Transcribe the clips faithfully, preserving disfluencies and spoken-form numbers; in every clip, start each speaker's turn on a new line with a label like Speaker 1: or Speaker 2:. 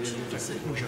Speaker 1: Zase můžu.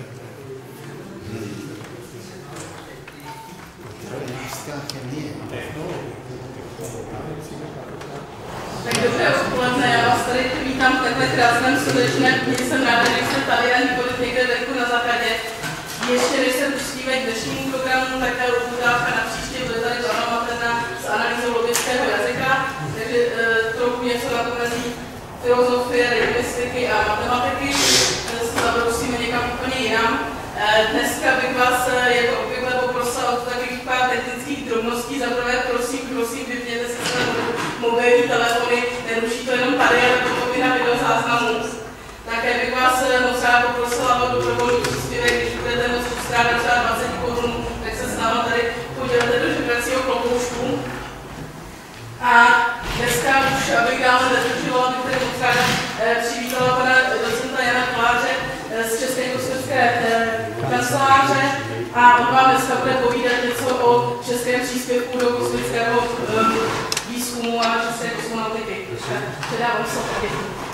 Speaker 2: Tak dobré odpoledne, já vás tady vítám v takhle krásném srdečném dni, jsem ráda, že jste tady a nikoliv někde venku na zahradě. Ještě než se pustíme k dnešnímu programu, tak je udávka na příště bude tady Zana Materna s analýzou logického jazyka, takže e, trochu něco na to mezi filozofie, lingvistiky a matematiky, e, se zabrousíme někam úplně jinam. E, dneska bych vás, jako obvykle, poprosila o takových pár technických drobností. Za prvé, prosím, prosím, vypněte si své mobilní telefony, neruší to jenom tady, ale potom i na videozáznamu. Také bych vás moc rád poprosila o dobrovolný příspěvek, když budete moc postrádat třeba dvacet korun, tak se s náma tady podělete do žebracího kloboušku. A dneska už, abych dále nezdržovala, bych tady moc ráda přivítala pana docenta Jana Koláře z České kosmické kanceláře a on vám dneska bude povídat něco o českém příspěvku do kosmického um, výzkumu a české kosmonautiky. Předávám se tady.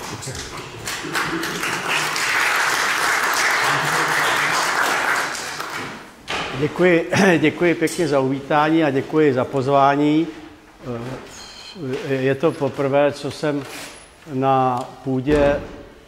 Speaker 3: Děkuji, děkuji pěkně za uvítání a děkuji za pozvání. Je to poprvé, co jsem na půdě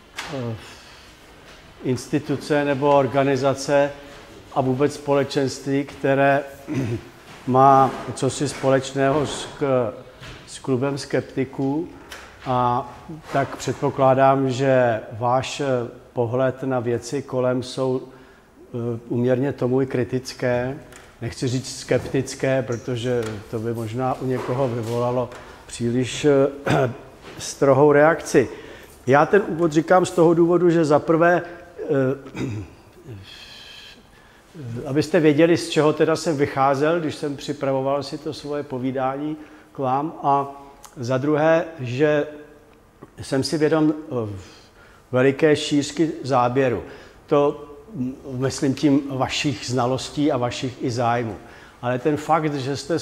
Speaker 3: instituce nebo organizace a vůbec společenství, které má cosi společného s, s klubem skeptiků. A tak předpokládám, že váš pohled na věci kolem jsou úměrně tomu i kritické. Nechci říct skeptické, protože to by možná u někoho vyvolalo příliš strohou reakci. Já ten úvod říkám z toho důvodu, že zaprvé, abyste věděli, z čeho teda jsem vycházel, když jsem připravoval si to svoje povídání k vám, a za druhé, že jsem si vědom veliké šířky záběru. To myslím tím vašich znalostí a vašich i zájmů. Ale ten fakt, že jste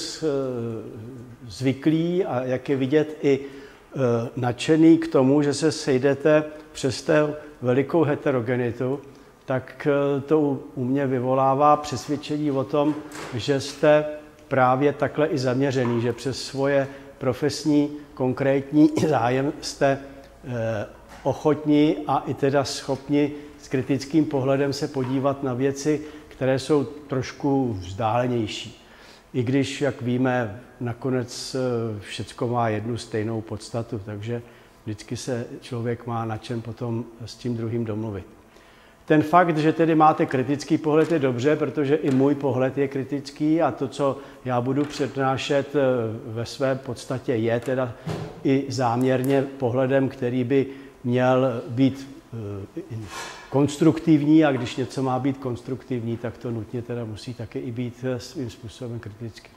Speaker 3: zvyklí a jak je vidět i nadšený k tomu, že se sejdete přes té velikou heterogenitu, tak to u mě vyvolává přesvědčení o tom, že jste právě takhle i zaměřený, že přes svoje profesní, konkrétní zájem jste eh, ochotní a i teda schopni s kritickým pohledem se podívat na věci, které jsou trošku vzdálenější. I když, jak víme, nakonec všecko má jednu stejnou podstatu, takže vždycky se člověk má na čem potom s tím druhým domluvit. Ten fakt, že tedy máte kritický pohled, je dobře, protože i můj pohled je kritický a to, co já budu přednášet ve své podstatě, je teda i záměrně pohledem, který by měl být konstruktivní, a když něco má být konstruktivní, tak to nutně teda musí taky i být svým způsobem kritický.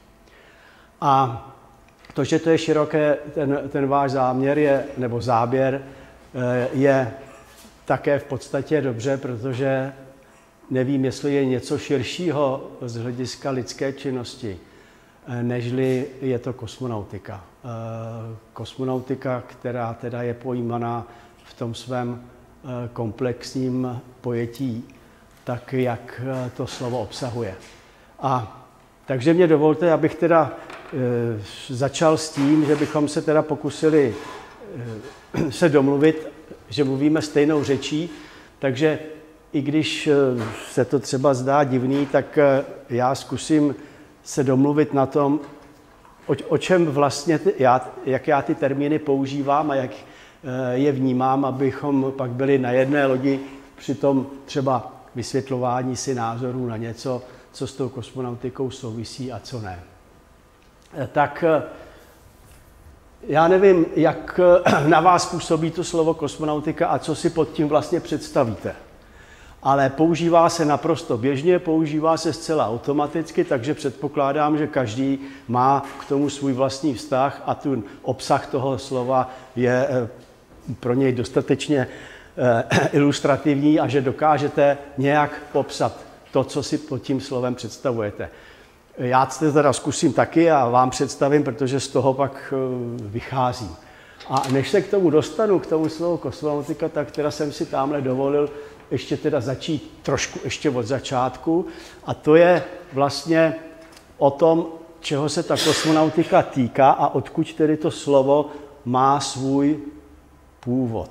Speaker 3: A to, že to je široké, ten, ten váš záměr je, nebo záběr je také v podstatě dobře, protože nevím, jestli je něco širšího z hlediska lidské činnosti, nežli je to kosmonautika. Kosmonautika, která teda je pojímaná v tom svém komplexním pojetí, tak jak to slovo obsahuje. A takže mě dovolte, abych teda začal s tím, že bychom se teda pokusili se domluvit, že mluvíme stejnou řečí, takže i když se to třeba zdá divný, tak já zkusím se domluvit na tom, o, o čem vlastně, ty, já, jak já ty termíny používám a jak je vnímám, abychom pak byli na jedné lodi při tom třeba vysvětlování si názorů na něco, co s tou kosmonautikou souvisí a co ne. Tak já nevím, jak na vás působí to slovo kosmonautika a co si pod tím vlastně představíte. Ale používá se naprosto běžně, používá se zcela automaticky, takže předpokládám, že každý má k tomu svůj vlastní vztah a ten obsah toho slova je pro něj dostatečně ilustrativní a že dokážete nějak popsat to, co si pod tím slovem představujete. Já to teda zkusím taky a vám představím, protože z toho pak vycházím. A než se k tomu dostanu, k tomu slovu kosmonautika, tak teda jsem si tamhle dovolil ještě teda začít trošku ještě od začátku. A to je vlastně o tom, čeho se ta kosmonautika týká a odkud tedy to slovo má svůj původ.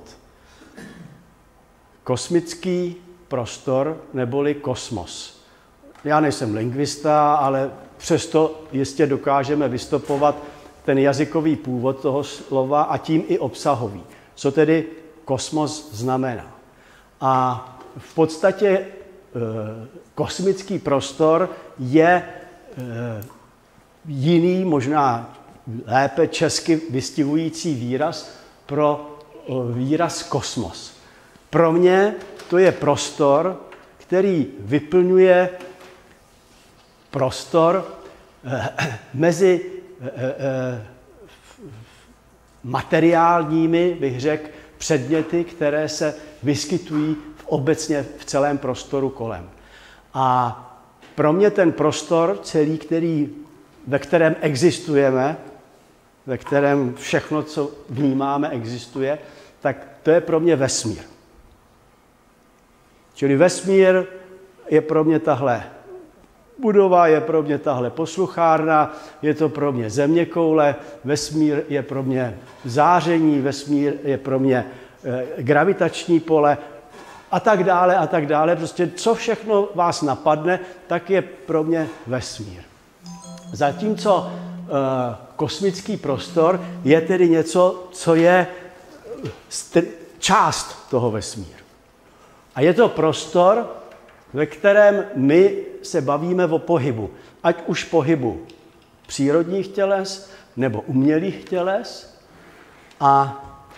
Speaker 3: Kosmický prostor neboli kosmos. Já nejsem lingvista, ale přesto jistě dokážeme vystopovat ten jazykový původ toho slova a tím i obsahový. Co tedy kosmos znamená? A v podstatě e, kosmický prostor je e, jiný, možná lépe česky vystihující výraz pro e, výraz kosmos. Pro mě to je prostor, který vyplňuje prostor e, mezi e, e, materiálními, bych řekl, předměty, které se vyskytují v obecně v celém prostoru kolem. A pro mě ten prostor celý, který, ve kterém existujeme, ve kterém všechno, co vnímáme, existuje, tak to je pro mě vesmír. Čili vesmír je pro mě tahle budova, je pro mě tahle posluchárna, je to pro mě zeměkoule, vesmír je pro mě záření, vesmír je pro mě e, gravitační pole a tak dále a tak dále. Prostě co všechno vás napadne, tak je pro mě vesmír. Zatímco e, kosmický prostor je tedy něco, co je str- část toho vesmíru. A je to prostor, ve kterém my se bavíme o pohybu. Ať už pohybu přírodních těles nebo umělých těles. A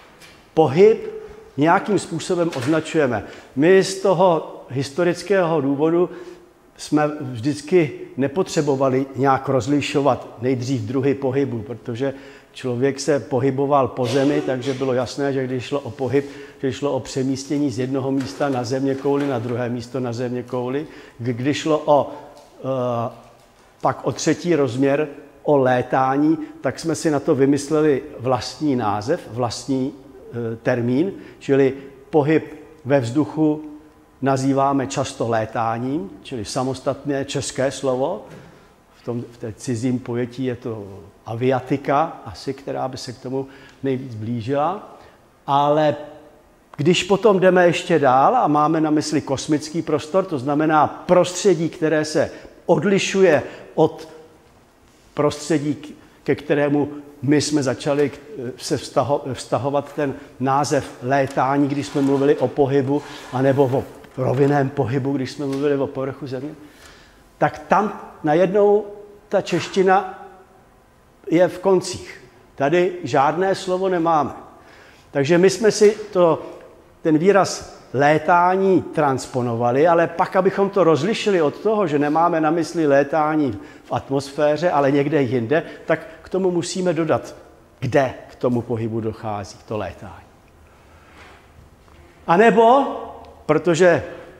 Speaker 3: pohyb nějakým způsobem označujeme. My z toho historického důvodu jsme vždycky nepotřebovali nějak rozlišovat nejdřív druhy pohybu, protože člověk se pohyboval po zemi, takže bylo jasné, že když šlo o pohyb, že šlo o přemístění z jednoho místa na zeměkouli na druhé místo na zeměkouli. Když šlo o, e, pak o třetí rozměr, o létání, tak jsme si na to vymysleli vlastní název, vlastní e, termín, čili pohyb ve vzduchu nazýváme často létáním, čili samostatné české slovo. V tom v té cizím pojetí je to aviatika, asi, která by se k tomu nejvíc blížila. Ale když potom jdeme ještě dál a máme na mysli kosmický prostor, to znamená prostředí, které se odlišuje od prostředí, ke kterému my jsme začali se vztahovat ten název létání, když jsme mluvili o pohybu, anebo o rovinném pohybu, když jsme mluvili o povrchu země, tak tam najednou ta čeština je v koncích. Tady žádné slovo nemáme. Takže my jsme si to, ten výraz létání transponovali, ale pak, abychom to rozlišili od toho, že nemáme na mysli létání v atmosféře, ale někde jinde, tak k tomu musíme dodat, kde k tomu pohybu dochází, to létání. A nebo, protože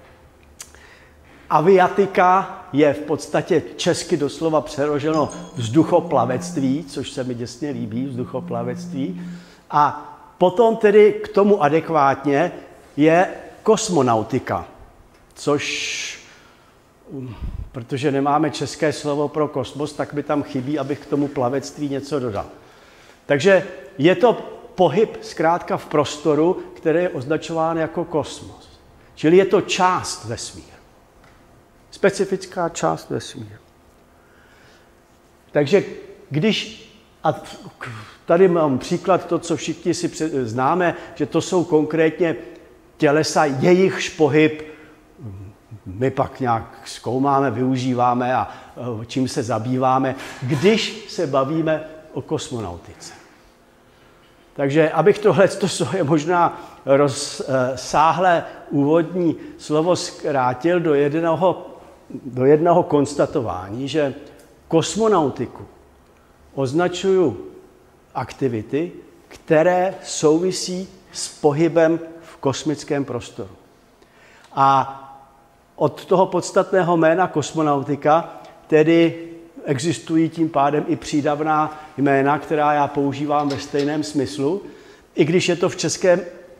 Speaker 3: aviatika je v podstatě česky doslova přeloženo vzduchoplavectví, což se mi děsně líbí, vzduchoplavectví. A potom tedy k tomu adekvátně je kosmonautika, což, protože nemáme české slovo pro kosmos, tak mi tam chybí, abych k tomu plavectví něco dodal. Takže je to pohyb zkrátka v prostoru, který je označován jako kosmos. Čili je to část vesmíru. Specifická část vesmíru. Takže když, a tady mám příklad to, co všichni si známe, že to jsou konkrétně tělesa, jejichž pohyb my pak nějak zkoumáme, využíváme a čím se zabýváme, když se bavíme o kosmonautice. Takže abych tohle, to je možná rozsáhlé úvodní slovo zkrátil do jednoho, do jednoho konstatování, že kosmonautiku označuju aktivity, které souvisí s pohybem v kosmickém prostoru. A od toho podstatného jména kosmonautika tedy existují tím pádem i přídavná jména, která já používám ve stejném smyslu, i když je to v českém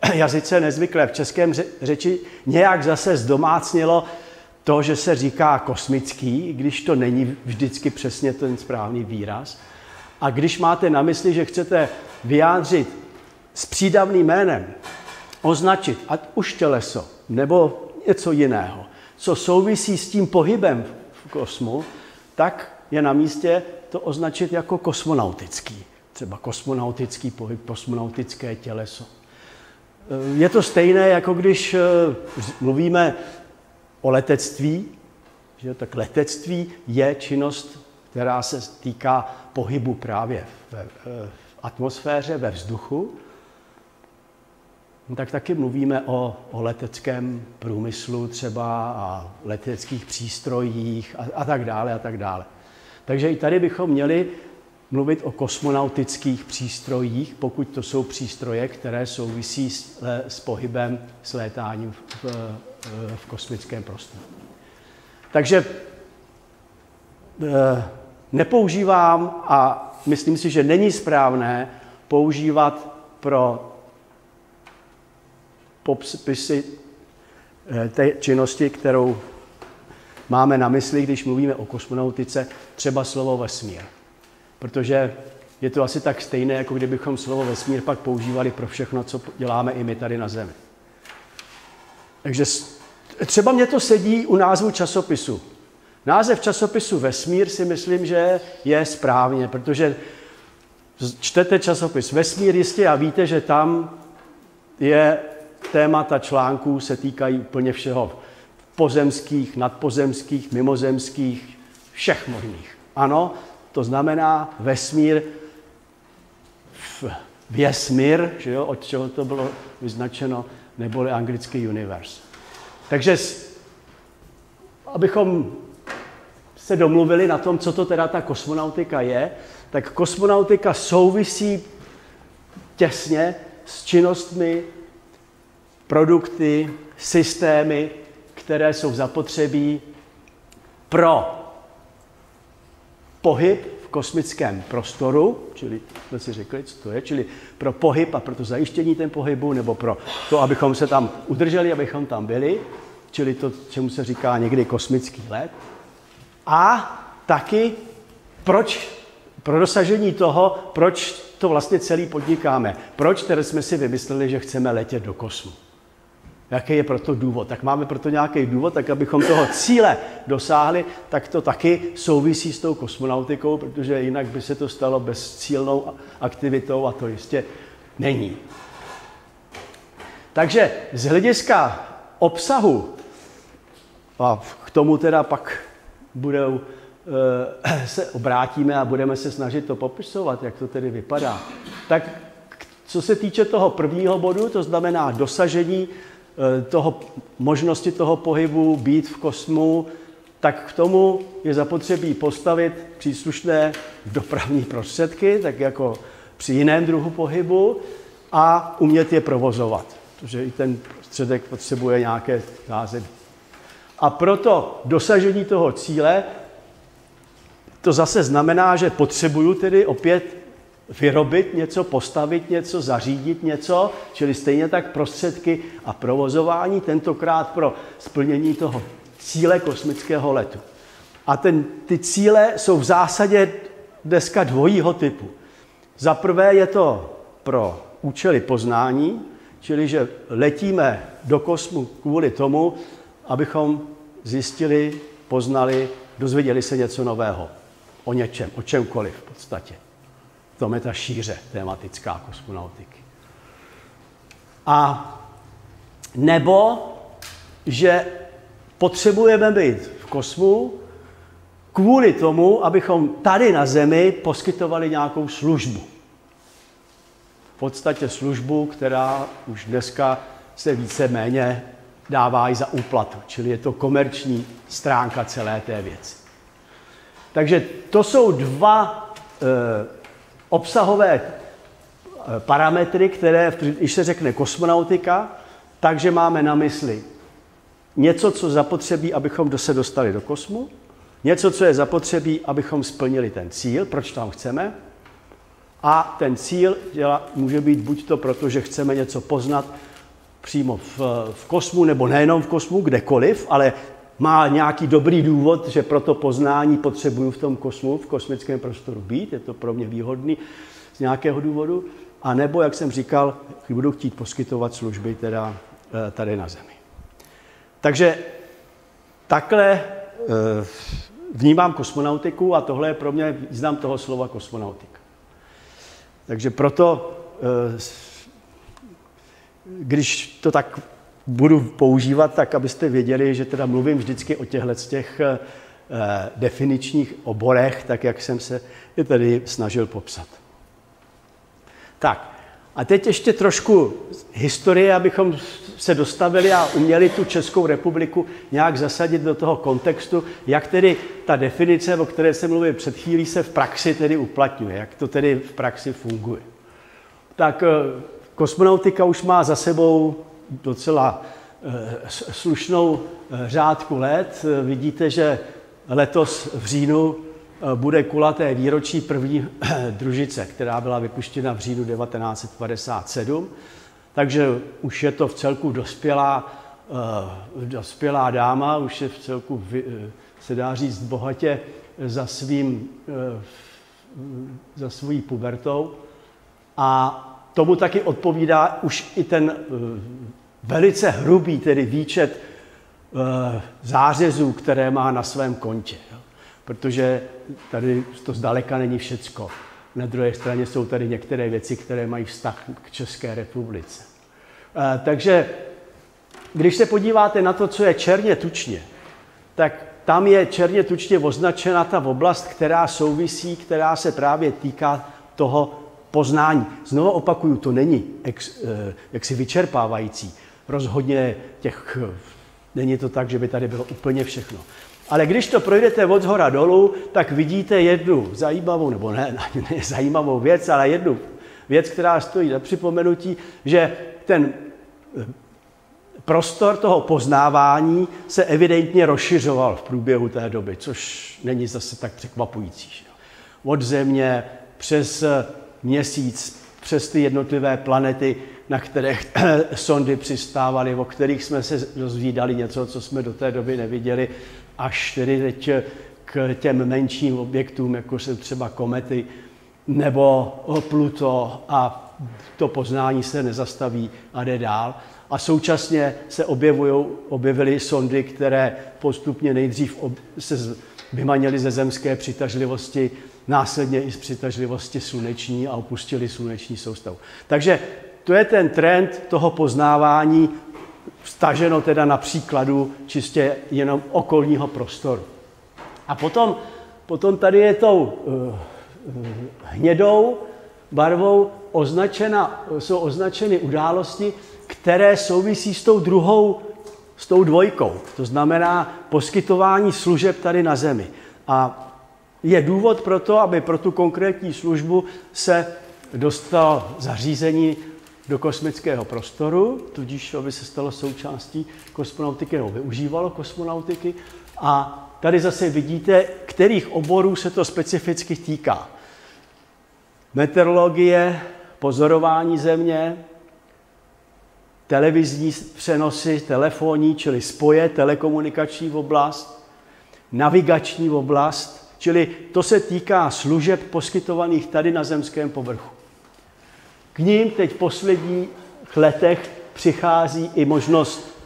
Speaker 3: jazyce nezvyklé. V českém řeči nějak zase zdomácnilo to, že se říká kosmický, když to není vždycky přesně ten správný výraz. A když máte na mysli, že chcete vyjádřit s přídavným jménem, označit ať už těleso nebo něco jiného, co souvisí s tím pohybem v kosmu, tak je na místě to označit jako kosmonautický. Třeba kosmonautický pohyb, kosmonautické těleso. Je to stejné, jako když mluvíme o letectví, že tak letectví je činnost, která se týká pohybu právě v, v atmosféře, ve vzduchu. Tak taky mluvíme o, o leteckém průmyslu třeba a leteckých přístrojích a, a tak dále a tak dále. Takže i tady bychom měli mluvit o kosmonautických přístrojích, pokud to jsou přístroje, které souvisí s, s pohybem, s létáním v, v, v kosmickém prostoru. Takže e, nepoužívám a myslím si, že není správné používat pro popisy té činnosti, kterou máme na mysli, když mluvíme o kosmonautice, třeba slovo vesmír. Protože je to asi tak stejné, jako kdybychom slovo vesmír pak používali pro všechno, co děláme i my tady na Zemi. Takže třeba mě to sedí u názvu časopisu. Název časopisu Vesmír si myslím, že je správně, protože čtete časopis Vesmír jistě a víte, že tam je témata článků se týkají úplně všeho. Pozemských, nadpozemských, mimozemských, všech možných. Ano, to znamená vesmír, věsmír, že jo, od čeho to bylo vyznačeno, neboli anglický universe. Takže abychom se domluvili na tom, co to teda ta kosmonautika je, tak kosmonautika souvisí těsně s činnostmi, produkty, systémy, které jsou zapotřebí pro pohyb v kosmickém prostoru, čili jsme si řekli, co to je, čili pro pohyb a pro to zajištění ten pohybu, nebo pro to, abychom se tam udrželi, abychom tam byli, čili to, čemu se říká někdy kosmický let. A taky proč, pro dosažení toho, proč to vlastně celý podnikáme. Proč tedy jsme si vymysleli, že chceme letět do kosmu. Jaký je proto důvod? Tak máme proto nějaký důvod, tak abychom toho cíle dosáhli, tak to taky souvisí s tou kosmonautikou, protože jinak by se to stalo bezcílnou aktivitou a to jistě není. Takže z hlediska obsahu, a k tomu teda pak budou, se obrátíme a budeme se snažit to popisovat, jak to tedy vypadá. Tak co se týče toho prvního bodu, to znamená dosažení toho, možnosti toho pohybu, být v kosmu, tak k tomu je zapotřebí postavit příslušné dopravní prostředky, tak jako při jiném druhu pohybu, a umět je provozovat, protože i ten prostředek potřebuje nějaké zázemí. A proto dosažení toho cíle, to zase znamená, že potřebuju tedy opět vyrobit něco, postavit něco, zařídit něco, čili stejně tak prostředky a provozování, tentokrát pro splnění toho cíle kosmického letu. A ten, ty cíle jsou v zásadě dneska dvojího typu. Za prvé je to pro účely poznání, čili že letíme do kosmu kvůli tomu, abychom zjistili, poznali, dozvěděli se něco nového o něčem, o čemkoliv v podstatě. V tom je ta šíře tematická kosmonautiky. A nebo, že potřebujeme být v kosmu kvůli tomu, abychom tady na Zemi poskytovali nějakou službu. V podstatě službu, která už dneska se víceméně dává i za úplatu, čili je to komerční stránka celé té věci. Takže to jsou dva e, obsahové parametry, které, když se řekne kosmonautika, takže máme na mysli něco, co zapotřebí, abychom se dostali do kosmu, něco, co je zapotřebí, abychom splnili ten cíl, proč tam chceme, a ten cíl může být buď to proto, že chceme něco poznat přímo v, v kosmu, nebo nejenom v kosmu, kdekoliv, ale má nějaký dobrý důvod, že pro to poznání potřebuju v tom kosmu, v kosmickém prostoru být, je to pro mě výhodný z nějakého důvodu, a nebo, jak jsem říkal, budu chtít poskytovat služby teda tady na Zemi. Takže takhle vnímám kosmonautiku a tohle je pro mě význam toho slova kosmonautika. Takže proto, když to tak budu používat, tak abyste věděli, že teda mluvím vždycky o těchto těch definičních oborech, tak jak jsem se je tady snažil popsat. Tak, a teď ještě trošku historie, abychom se dostavili a uměli tu Českou republiku nějak zasadit do toho kontextu, jak tedy ta definice, o které jsem mluvil před chvílí, se v praxi tedy uplatňuje, jak to tedy v praxi funguje. Tak kosmonautika už má za sebou docela slušnou řádku let. Vidíte, že letos v říjnu bude kulaté výročí první družice, která byla vypuštěna v říjnu devatenáct set padesát sedm. Takže už je to v celku dospělá, dospělá dáma, už je v celku, se dá říct, bohatě za, svým, za svojí pubertou. A tomu taky odpovídá už i ten velice hrubý, tedy výčet zářezů, které má na svém kontě. Protože tady to zdaleka není všecko. Na druhé straně jsou tady některé věci, které mají vztah k České republice. Takže když se podíváte na to, co je černě tučně, tak tam je černě tučně označena ta oblast, která souvisí, která se právě týká toho poznání. Znovu opakuju, to není ex, jaksi vyčerpávající. Rozhodně těch, není to tak, že by tady bylo úplně všechno. Ale když to projdete od zhora dolů, tak vidíte jednu zajímavou, nebo ne, ne zajímavou věc, ale jednu věc, která stojí za připomenutí, že ten prostor toho poznávání se evidentně rozšiřoval v průběhu té doby, což není zase tak překvapující. Od Země přes Měsíc, přes ty jednotlivé planety, na kterých sondy přistávaly, o kterých jsme se dozvídali něco, co jsme do té doby neviděli, až tedy teď k těm menším objektům, jako jsou třeba komety nebo Pluto, a to poznání se nezastaví a jde dál. A současně se objevují, objevily sondy, které postupně nejdřív se vymanily ze zemské přitažlivosti, následně i z přitažlivosti sluneční a opustili sluneční soustavu. Takže to je ten trend toho poznávání, vztaženo teda na příkladu čistě jenom okolního prostoru. A potom, potom tady je tou uh, hnědou barvou označena, jsou označeny události, které souvisí s tou druhou, s tou dvojkou. To znamená poskytování služeb tady na Zemi. A je důvod pro to, aby pro tu konkrétní službu se dostal zařízení do kosmického prostoru, tudíž aby se stalo součástí kosmonautiky, nebo využívalo kosmonautiky. A tady zase vidíte, kterých oborů se to specificky týká. Meteorologie, pozorování Země, televizní přenosy, telefonní, čili spoje, telekomunikační oblast, navigační oblast, čili to se týká služeb poskytovaných tady na zemském povrchu. K ním teď v posledních letech přichází i možnost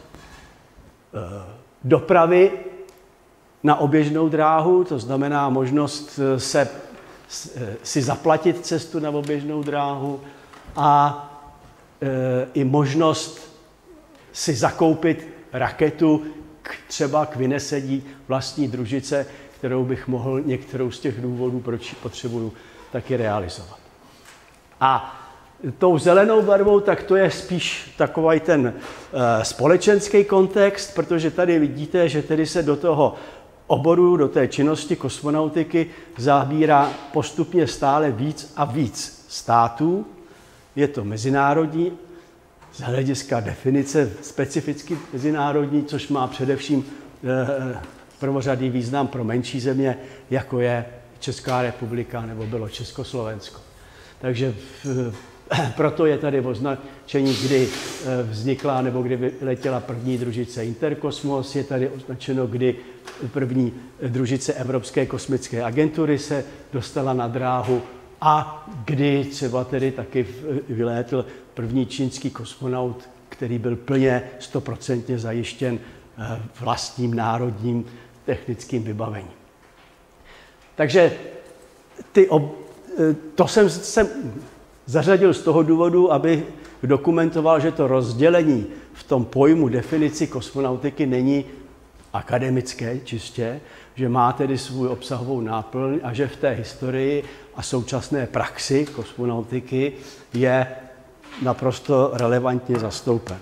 Speaker 3: dopravy na oběžnou dráhu, to znamená možnost se, si zaplatit cestu na oběžnou dráhu a e, i možnost si zakoupit raketu k, třeba k vynesení vlastní družice, kterou bych mohl některou z těch důvodů, proč potřebuju, taky realizovat. A tou zelenou barvou, tak to je spíš takový ten e, společenský kontext, protože tady vidíte, že tedy se do toho oboru, do té činnosti kosmonautiky zabírá postupně stále víc a víc států. Je to mezinárodní, z hlediska definice specificky mezinárodní, což má především e, prvořadý význam pro menší země, jako je Česká republika nebo bylo Československo. Takže v, proto je tady označení, kdy vznikla nebo kdy letěla první družice Interkosmos, je tady označeno, kdy první družice Evropské kosmické agentury se dostala na dráhu a kdy třeba tedy taky vylétl první čínský kosmonaut, který byl plně stoprocentně zajištěn vlastním národním technickým vybavením. Takže ty ob, to jsem, jsem zařadil z toho důvodu, aby dokumentoval, že to rozdělení v tom pojmu definici kosmonautiky není akademické čistě, že má tedy svou obsahovou náplň a že v té historii a současné praxi kosmonautiky je naprosto relevantně zastoupené.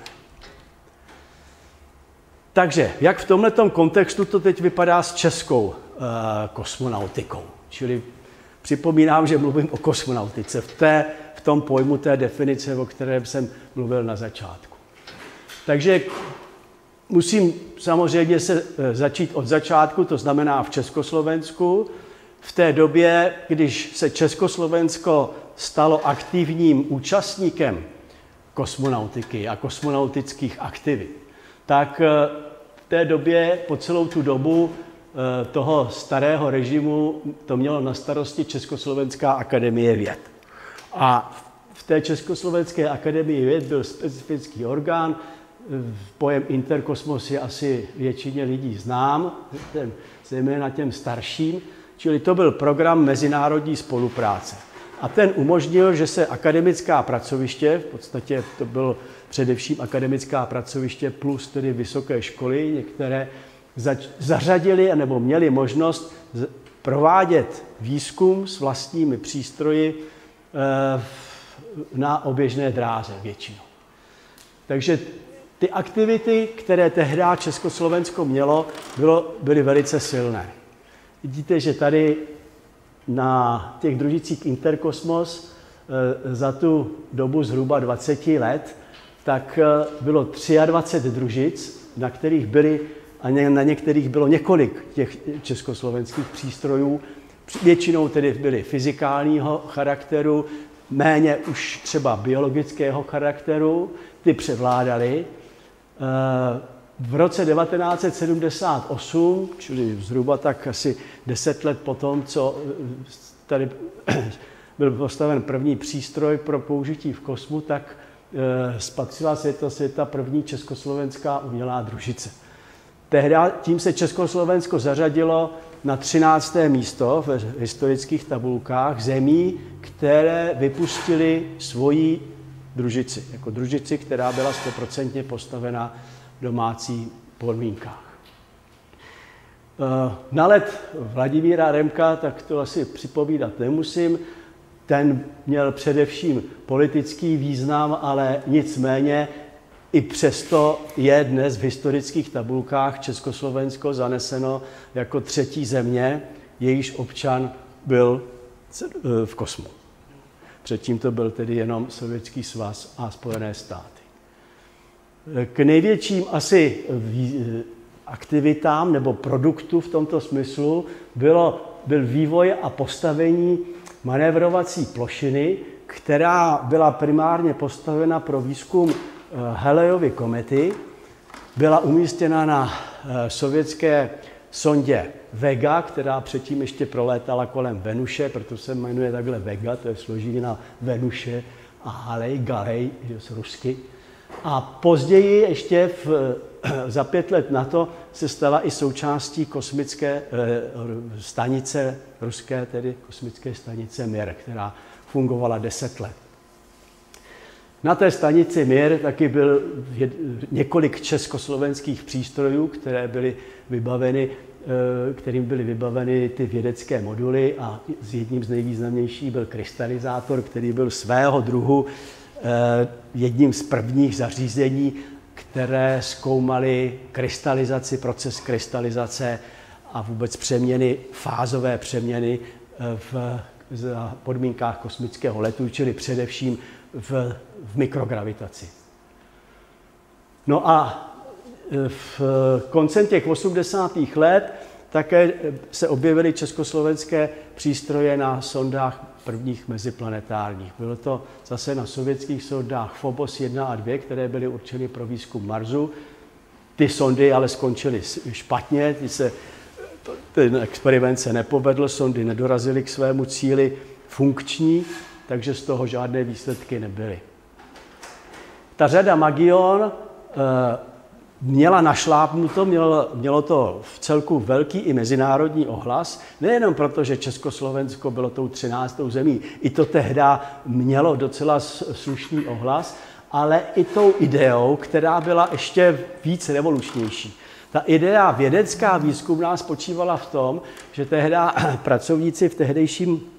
Speaker 3: Takže jak v tomhletom kontextu to teď vypadá s českou uh, kosmonautikou? Čili připomínám, že mluvím o kosmonautice v, té, v tom pojmu té definice, o kterém jsem mluvil na začátku. Takže musím samozřejmě se začít od začátku, to znamená v Československu. V té době, když se Československo stalo aktivním účastníkem kosmonautiky a kosmonautických aktivit, tak v té době, po celou tu dobu toho starého režimu, to mělo na starosti Československá akademie věd. A v té Československé akademii věd byl specifický orgán, pojem Interkosmos je asi většině lidí znám, zejména těm starším, čili to byl program mezinárodní spolupráce. A ten umožnil, že se akademická pracoviště, v podstatě to bylo především akademická pracoviště plus tedy vysoké školy, některé zařadili nebo měli možnost provádět výzkum s vlastními přístroji na oběžné dráze většinou. Takže ty aktivity, které tehdy Československo mělo, bylo, byly velice silné. Vidíte, že tady na těch družicích Interkosmos za tu dobu zhruba dvacet let, tak bylo dvacet tři družic, na kterých byly, a na některých bylo několik těch československých přístrojů. Většinou tedy byly fyzikálního charakteru, méně už třeba biologického charakteru, ty převládaly. V roce devatenáct set sedmdesát osm, čili zhruba tak asi deset let potom, co tady byl postaven první přístroj pro použití v kosmu, tak spatřila světla světa první československá umělá družice. Tehdy tím se Československo zařadilo na třinácté místo v historických tabulkách zemí, které vypustily svoji družici, jako družici, která byla stoprocentně postavena v domácí podmínkách. Na let Vladimíra Remka, tak to asi připomínat nemusím, ten měl především politický význam, ale nicméně i přesto je dnes v historických tabulkách Československo zaneseno jako třetí země, jejíž občan byl v kosmu. Předtím to byl tedy jenom Sovětský svaz a Spojené státy. K největším asi aktivitám nebo produktu v tomto smyslu bylo, byl vývoj a postavení manévrovací plošiny, která byla primárně postavena pro výzkum Halleyovy komety. Byla umístěna na sovětské sondě Vega, která předtím ještě prolétala kolem Venuše, proto se jmenuje takhle Vega, to je složina Venuše a Halley, Galej, z rusky. A později ještě v, za pět let na to se stala i součástí kosmické stanice, ruské tedy kosmické stanice Mir, která fungovala deset let. Na té stanici Mir taky byl několik československých přístrojů, které byly vybaveny, kterým byly vybaveny ty vědecké moduly a s jedním z nejvýznamnějších byl krystalizátor, který byl svého druhu jedním z prvních zařízení, které zkoumaly krystalizaci, proces krystalizace a vůbec přeměny, fázové přeměny v, v podmínkách kosmického letu, čili především v, v mikrogravitaci. No a v koncem těch osmdesátých let také se objevily československé přístroje na sondách prvních meziplanetárních. Bylo to zase na sovětských sondách Phobos jedna a dvě, které byly určeny pro výzkum Marsu. Ty sondy ale skončily špatně, ty se, ten experiment se nepovedl, sondy nedorazily k svému cíli funkční, takže z toho žádné výsledky nebyly. Ta řada Magion e, měla našlápnuto, mělo, mělo to v celku velký i mezinárodní ohlas, nejenom proto, že Československo bylo tou třináctou zemí, i to tehdy mělo docela slušný ohlas, ale i tou ideou, která byla ještě víc revolučnější. Ta idea vědecká, výzkumná spočívala v tom, že tehdy pracovníci v tehdejším uh,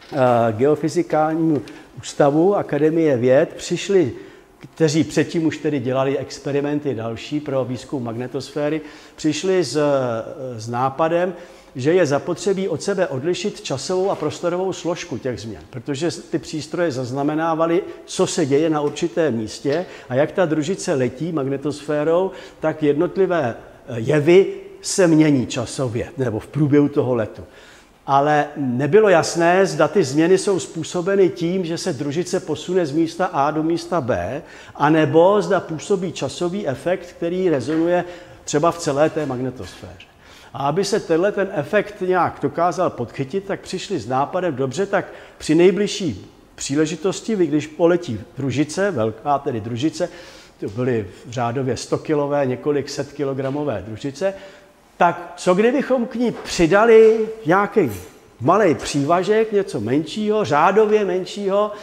Speaker 3: geofyzikálním ústavu Akademie věd přišli, kteří předtím už tedy dělali experimenty další pro výzkum magnetosféry, přišli s, s nápadem, že je zapotřebí od sebe odlišit časovou a prostorovou složku těch změn, protože ty přístroje zaznamenávaly, co se děje na určitém místě a jak ta družice letí magnetosférou, tak jednotlivé jevy se mění časově nebo v průběhu toho letu. Ale nebylo jasné, zda ty změny jsou způsobeny tím, že se družice posune z místa A do místa B, anebo zda působí časový efekt, který rezonuje třeba v celé té magnetosféře. A aby se tenhle ten efekt nějak dokázal podchytit, tak přišli s nápadem, dobře, tak při nejbližší příležitosti, když poletí družice, velká tedy družice, to byly řádově stokilové, několik set kilogramové družice, tak co kdybychom k ní přidali nějaký malý přívažek, něco menšího, řádově menšího,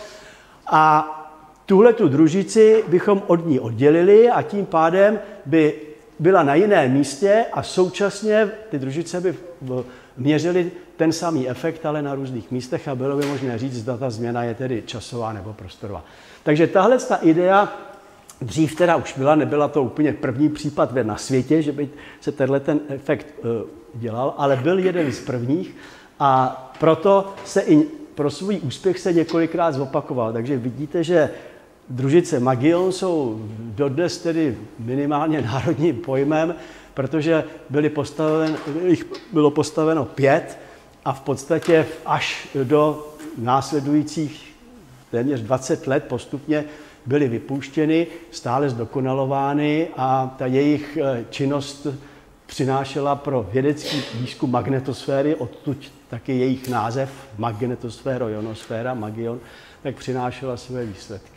Speaker 3: a tuhle tu družici bychom od ní oddělili a tím pádem by byla na jiném místě a současně ty družice by měřily ten samý efekt, ale na různých místech a bylo by možné říct, zda ta změna je tedy časová nebo prostorová. Takže tahle ta idea dřív teda už byla, nebyla to úplně první případ na světě, že by se tenhle ten efekt dělal, ale byl jeden z prvních a proto se i pro svůj úspěch se několikrát zopakoval. Takže vidíte, že družice Magion jsou dodnes tedy minimálně národním pojmem, protože byly postaven, jich bylo postaveno pět a v podstatě až do následujících téměř dvacet let postupně byly vypuštěny, stále zdokonalovány a ta jejich činnost přinášela pro vědecký výzkum magnetosféry, odtud taky jejich název magnetosféro-ionosféra, Magion, tak přinášela své výsledky.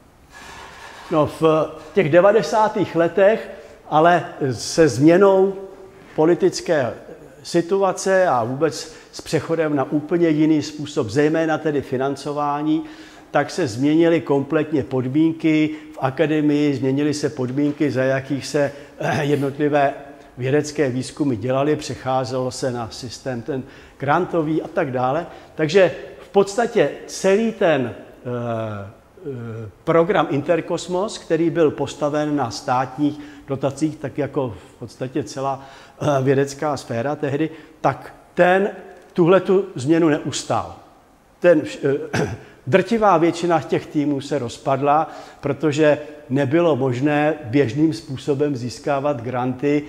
Speaker 3: No, v těch devadesátých letech ale se změnou politické situace a vůbec s přechodem na úplně jiný způsob, zejména tedy financování, tak se změnily kompletně podmínky v akademii, změnily se podmínky, za jakých se jednotlivé vědecké výzkumy dělaly, přecházelo se na systém ten grantový a tak dále. Takže v podstatě celý ten program Interkosmos, který byl postaven na státních dotacích, tak jako v podstatě celá vědecká sféra tehdy, tak ten tuhletu změnu neustál. Ten, drtivá většina těch týmů se rozpadla, protože nebylo možné běžným způsobem získávat granty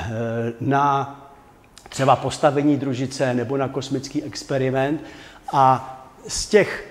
Speaker 3: na třeba postavení družice nebo na kosmický experiment. A z těch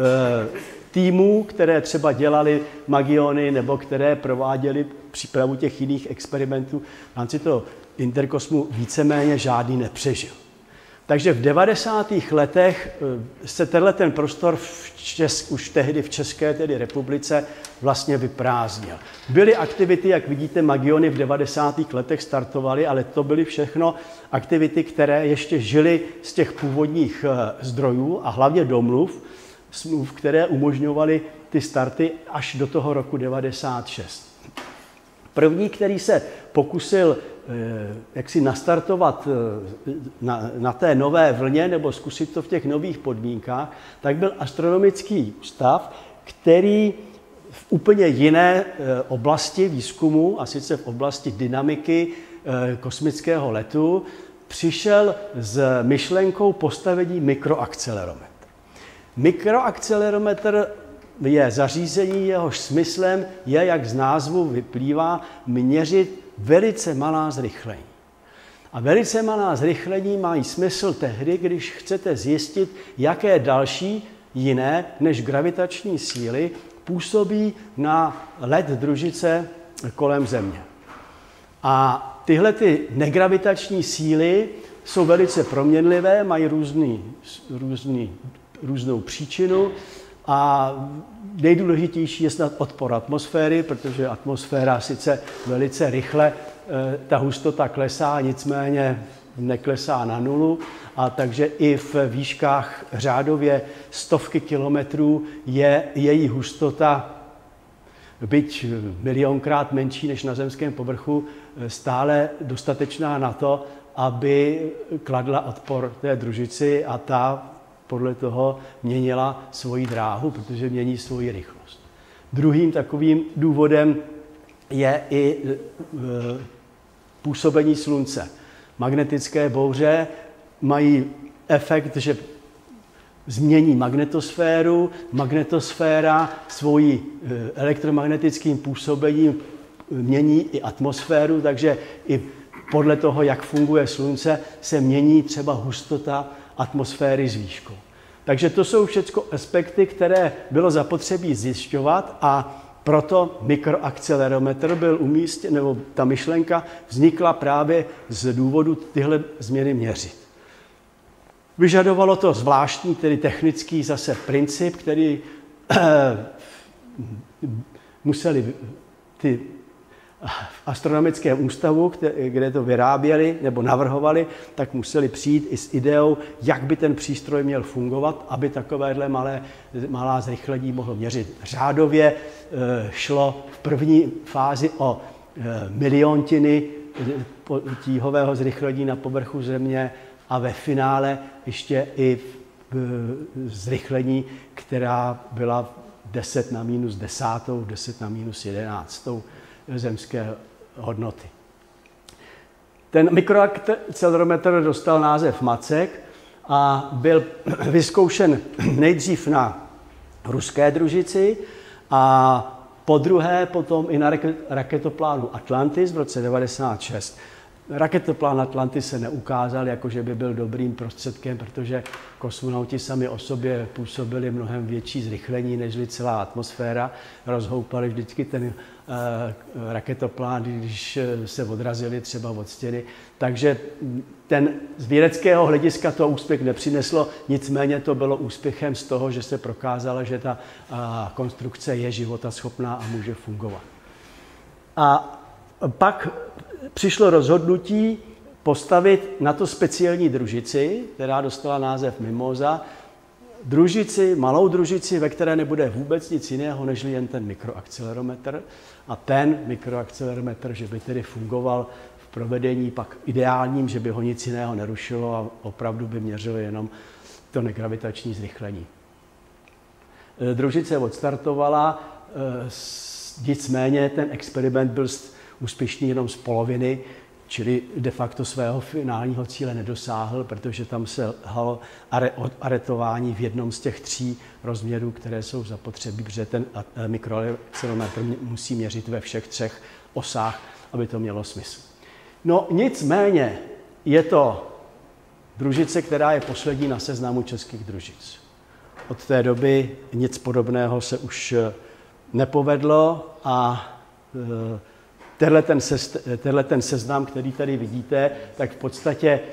Speaker 3: týmů, které třeba dělali Magiony nebo které prováděly přípravu těch jiných experimentů, v rámci toho Interkosmu víceméně žádný nepřežil. Takže v devadesátých letech se tenhle ten prostor v Česk, už tehdy v České tedy republice vlastně vyprázdnil. Byly aktivity, jak vidíte, Magiony v devadesátých letech startovaly, ale to byly všechno aktivity, které ještě žily z těch původních zdrojů a hlavně domluv, smluv, které umožňovaly ty starty až do toho roku devadesát šest. První, který se pokusil jak si nastartovat na, na té nové vlně nebo zkusit to v těch nových podmínkách, tak byl astronomický ústav, který v úplně jiné oblasti výzkumu, a sice v oblasti dynamiky kosmického letu, přišel s myšlenkou postavení mikroakcelerometru. Mikroakcelerometr je zařízení, jehož smyslem je, jak z názvu vyplývá, měřit velice malá zrychlení. A velice malá zrychlení mají smysl tehdy, když chcete zjistit, jaké další jiné než gravitační síly působí na led družice kolem Země. A tyhle ty negravitační síly jsou velice proměnlivé, mají různý, různý, různou příčinu a nejdůležitější je snad odpor atmosféry, protože atmosféra sice velice rychle, ta hustota klesá, nicméně neklesá na nulu, a takže i v výškách řádově stovky kilometrů je její hustota, byť milionkrát menší než na zemském povrchu, stále dostatečná na to, aby kladla odpor té družici a ta podle toho měnila svoji dráhu, protože mění svoji rychlost. Druhým takovým důvodem je i působení slunce. Magnetické bouře mají efekt, že změní magnetosféru. Magnetosféra svojí elektromagnetickým působením mění i atmosféru, takže i podle toho, jak funguje slunce, se mění třeba hustota atmosféry s výškou. Takže to jsou všechno aspekty, které bylo zapotřebí zjišťovat, a proto mikroakcelerometr byl umístěn, nebo ta myšlenka vznikla právě z důvodu tyhle změny měřit. Vyžadovalo to zvláštní, tedy technický zase princip, který museli ty v astronomickém ústavu, kde to vyráběli nebo navrhovali, tak museli přijít i s ideou, jak by ten přístroj měl fungovat, aby takovéhle malé, malá zrychlení mohl měřit. Řádově šlo v první fázi o miliontiny tíhového zrychlení na povrchu Země a ve finále ještě i zrychlení, která byla deset na minus desátou, deset na minus jedenáctou zemské hodnoty. Ten mikroakcelerometr dostal název Macek a byl vyzkoušen nejdřív na ruské družici a podruhé potom i na raketoplánu Atlantis v roce devadesát šest. Raketoplán Atlantis se neukázal, jako že by byl dobrým prostředkem, protože kosmonauti sami o sobě působili mnohem větší zrychlení než celá atmosféra. Rozhoupali vždycky ten uh, raketoplán, když se odrazili třeba od stěny. Takže ten z vědeckého hlediska to úspěch nepřineslo, nicméně to bylo úspěchem z toho, že se prokázalo, že ta uh, konstrukce je životaschopná a může fungovat. A pak přišlo rozhodnutí postavit na to speciální družici, která dostala název Mimosa, družici, malou družici, ve které nebude vůbec nic jiného, než jen ten mikroakcelerometr. A ten mikroakcelerometr, že by tedy fungoval v provedení pak ideálním, že by ho nic jiného nerušilo a opravdu by měřil jenom to negravitační zrychlení. Družice odstartovala, nicméně ten experiment byl úspěšný jenom z poloviny, čili de facto svého finálního cíle nedosáhl, protože tam se lhalo aretování v jednom z těch tří rozměrů, které jsou zapotřebí, protože ten mikroakcelerometr musí měřit ve všech třech osách, aby to mělo smysl. No nicméně je to družice, která je poslední na seznamu českých družic. Od té doby nic podobného se už nepovedlo a Tenhle ten, sez, tenhle ten seznam, který tady vidíte, tak v podstatě e,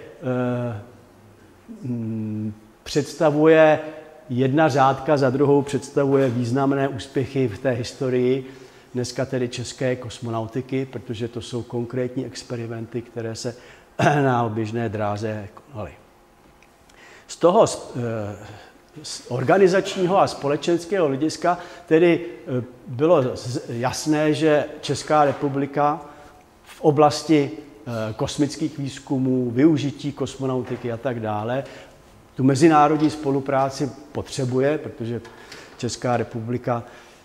Speaker 3: m, představuje jedna řádka za druhou, představuje významné úspěchy v té historii, dneska tedy české kosmonautiky, protože to jsou konkrétní experimenty, které se na oběžné dráze konaly. Z toho z organizačního a společenského hlediska tedy bylo jasné, že Česká republika v oblasti kosmických výzkumů, využití kosmonautiky a tak dále tu mezinárodní spolupráci potřebuje, protože Česká republika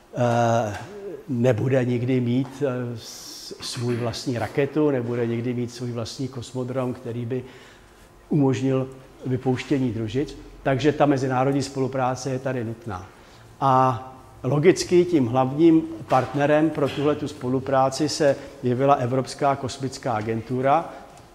Speaker 3: nebude nikdy mít svůj vlastní raketu, nebude nikdy mít svůj vlastní kosmodrom, který by umožnil vypouštění družic. Takže ta mezinárodní spolupráce je tady nutná. A logicky tím hlavním partnerem pro tuhletu spolupráci se jevila Evropská kosmická agentura,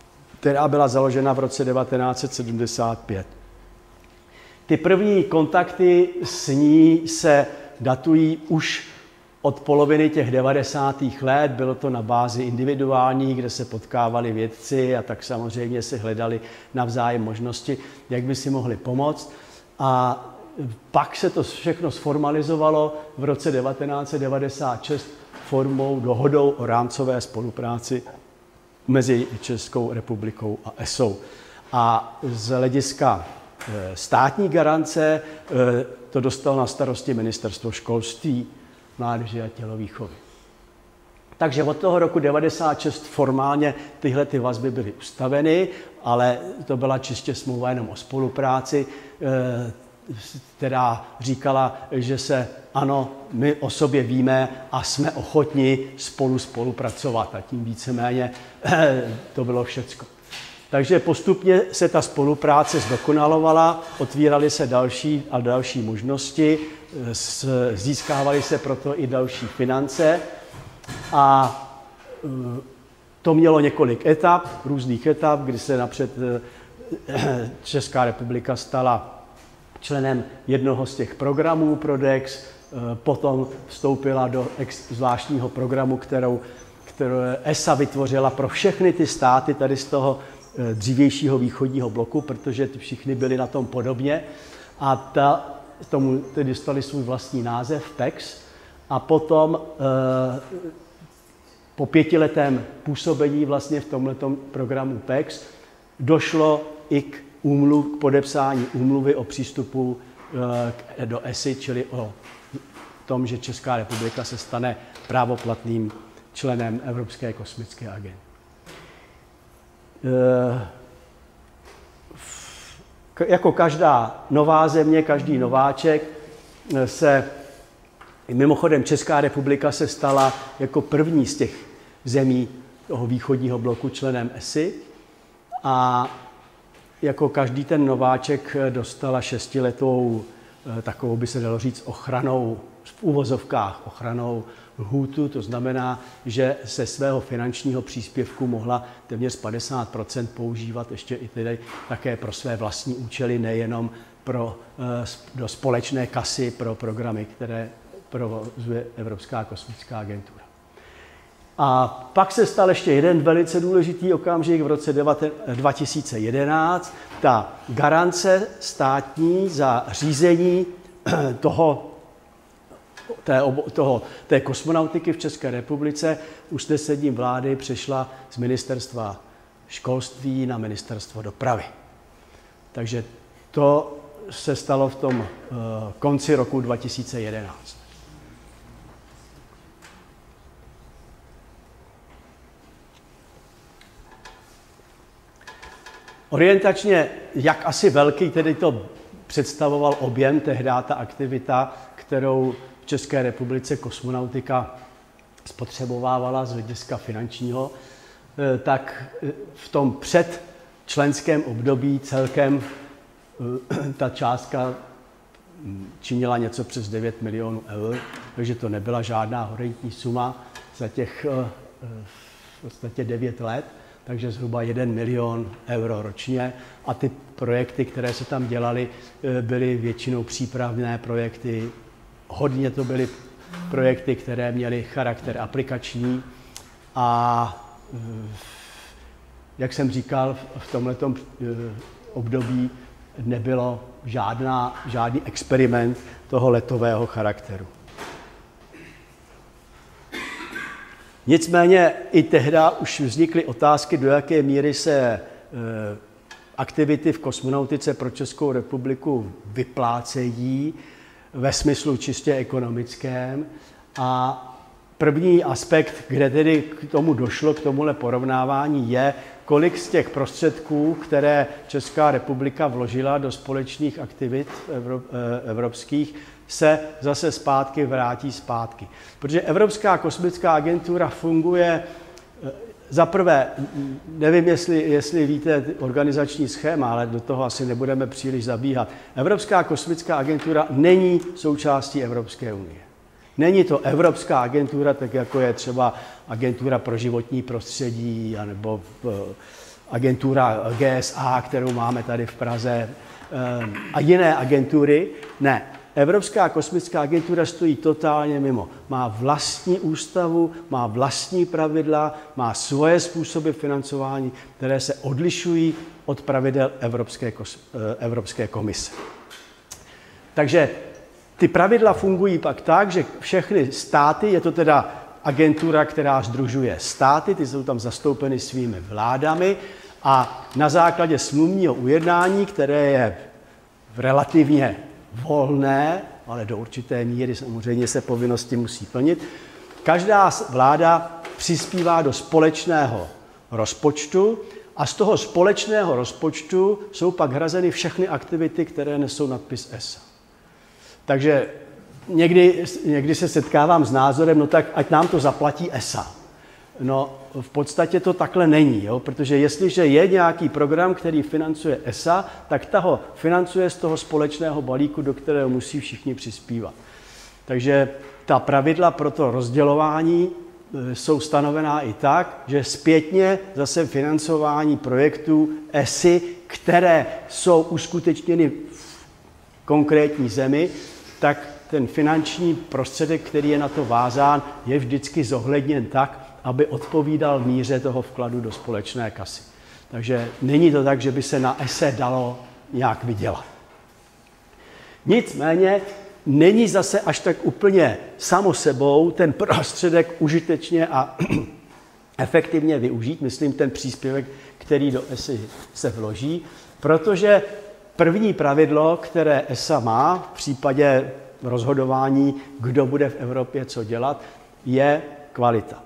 Speaker 3: která byla založena v roce devatenáct set sedmdesát pět. Ty první kontakty s ní se datují už od poloviny těch devadesátých let, bylo to na bázi individuální, kde se potkávali vědci a tak samozřejmě se hledali navzájem možnosti, jak by si mohli pomoct. A pak se to všechno sformalizovalo v roce devatenáct set devadesát šest formou dohodou o rámcové spolupráci mezi Českou republikou a E S O. A z hlediska státní garance to dostalo na starosti Ministerstvo školství, mládeže a tělovýchovy. Takže od toho roku devadesát šest formálně tyhle ty vazby byly ustaveny, ale to byla čistě smlouva jenom o spolupráci, která říkala, že se ano, my o sobě víme a jsme ochotni spolu spolupracovat a tím víceméně to bylo všecko. Takže postupně se ta spolupráce zdokonalovala, otvíraly se další a další možnosti, získávaly se proto i další finance a to mělo několik etap, různých etap, kdy se napřed Česká republika stala členem jednoho z těch programů pro D E X, potom vstoupila do zvláštního programu, kterou, kterou E S A vytvořila pro všechny ty státy tady z toho dřívějšího východního bloku, protože ty všichni byli na tom podobně a ta, tomu tedy dostali svůj vlastní název P E X a potom e, po pětiletém působení vlastně v tomhletom programu P E X došlo i k, úmluv, k podepsání úmluvy o přístupu e, do E S I, čili o tom, že Česká republika se stane právoplatným členem Evropské kosmické agentury. Jako každá nová země, každý nováček se, mimochodem Česká republika se stala jako první z těch zemí toho východního bloku členem E S I a jako každý ten nováček dostala šestiletou, takovou by se dalo říct, ochranou, v úvozovkách ochranou lhůtu, to znamená, že se svého finančního příspěvku mohla téměř padesát procent používat ještě i tedy také pro své vlastní účely, nejenom pro, do společné kasy pro programy, které provozuje Evropská kosmická agentura. A pak se stal ještě jeden velice důležitý okamžik v roce dva tisíce jedenáct, ta garance státní za řízení toho Té, toho, té kosmonautiky v České republice usnesením vlády přešla z ministerstva školství na ministerstvo dopravy. Takže to se stalo v tom uh, konci roku dva tisíce jedenáct. Orientačně, jak asi velký tedy to představoval objem, tehdy ta aktivita, kterou v České republice kosmonautika spotřebovávala z hlediska finančního, tak v tom předčlenském období celkem ta částka činila něco přes devět milionů eur, takže to nebyla žádná horentní suma za těch v podstatě devět let, takže zhruba jeden milion euro ročně. A ty projekty, které se tam dělaly, byly většinou přípravné projekty. Hodně to byly projekty, které měly charakter aplikační a jak jsem říkal, v tomhletom období nebylo žádná, žádný experiment toho letového charakteru. Nicméně i tehdy už vznikly otázky, do jaké míry se aktivity v kosmonautice pro Českou republiku vyplácejí ve smyslu čistě ekonomickém. A první aspekt, kde tedy k tomu došlo, k tomuhle porovnávání, je, kolik z těch prostředků, které Česká republika vložila do společných aktivit evropských, se zase zpátky vrátí zpátky. Protože Evropská kosmická agentura funguje, za prvé, nevím, jestli, jestli víte organizační schéma, ale do toho asi nebudeme příliš zabíhat. Evropská kosmická agentura není součástí Evropské unie. Není to evropská agentura, tak jako je třeba agentura pro životní prostředí, nebo agentura G S A, kterou máme tady v Praze, a jiné agentury. Ne, Evropská kosmická agentura stojí totálně mimo. Má vlastní ústavu, má vlastní pravidla, má svoje způsoby financování, které se odlišují od pravidel Evropské, Evropské komise. Takže ty pravidla fungují pak tak, že všechny státy, je to teda agentura, která sdružuje státy, ty jsou tam zastoupeny svými vládami a na základě smluvního ujednání, které je relativně volné, ale do určité míry samozřejmě se povinnosti musí plnit, každá vláda přispívá do společného rozpočtu a z toho společného rozpočtu jsou pak hrazeny všechny aktivity, které nesou nadpis E S A. Takže někdy, někdy se setkávám s názorem, no tak ať nám to zaplatí E S A. No v podstatě to takhle není, jo? Protože jestliže je nějaký program, který financuje E S A, tak ta ho financuje z toho společného balíku, do kterého musí všichni přispívat. Takže ta pravidla pro to rozdělování jsou stanovená i tak, že zpětně zase financování projektů E S I, které jsou uskutečněny v konkrétní zemi, tak ten finanční prostředek, který je na to vázán, je vždycky zohledněn tak, aby odpovídal míře toho vkladu do společné kasy. Takže není to tak, že by se na E S E dalo nějak vydělat. Nicméně není zase až tak úplně samo sebou ten prostředek užitečně a efektivně využít, myslím ten příspěvek, který do E S I se vloží, protože první pravidlo, které E S A má v případě rozhodování, kdo bude v Evropě co dělat, je kvalita.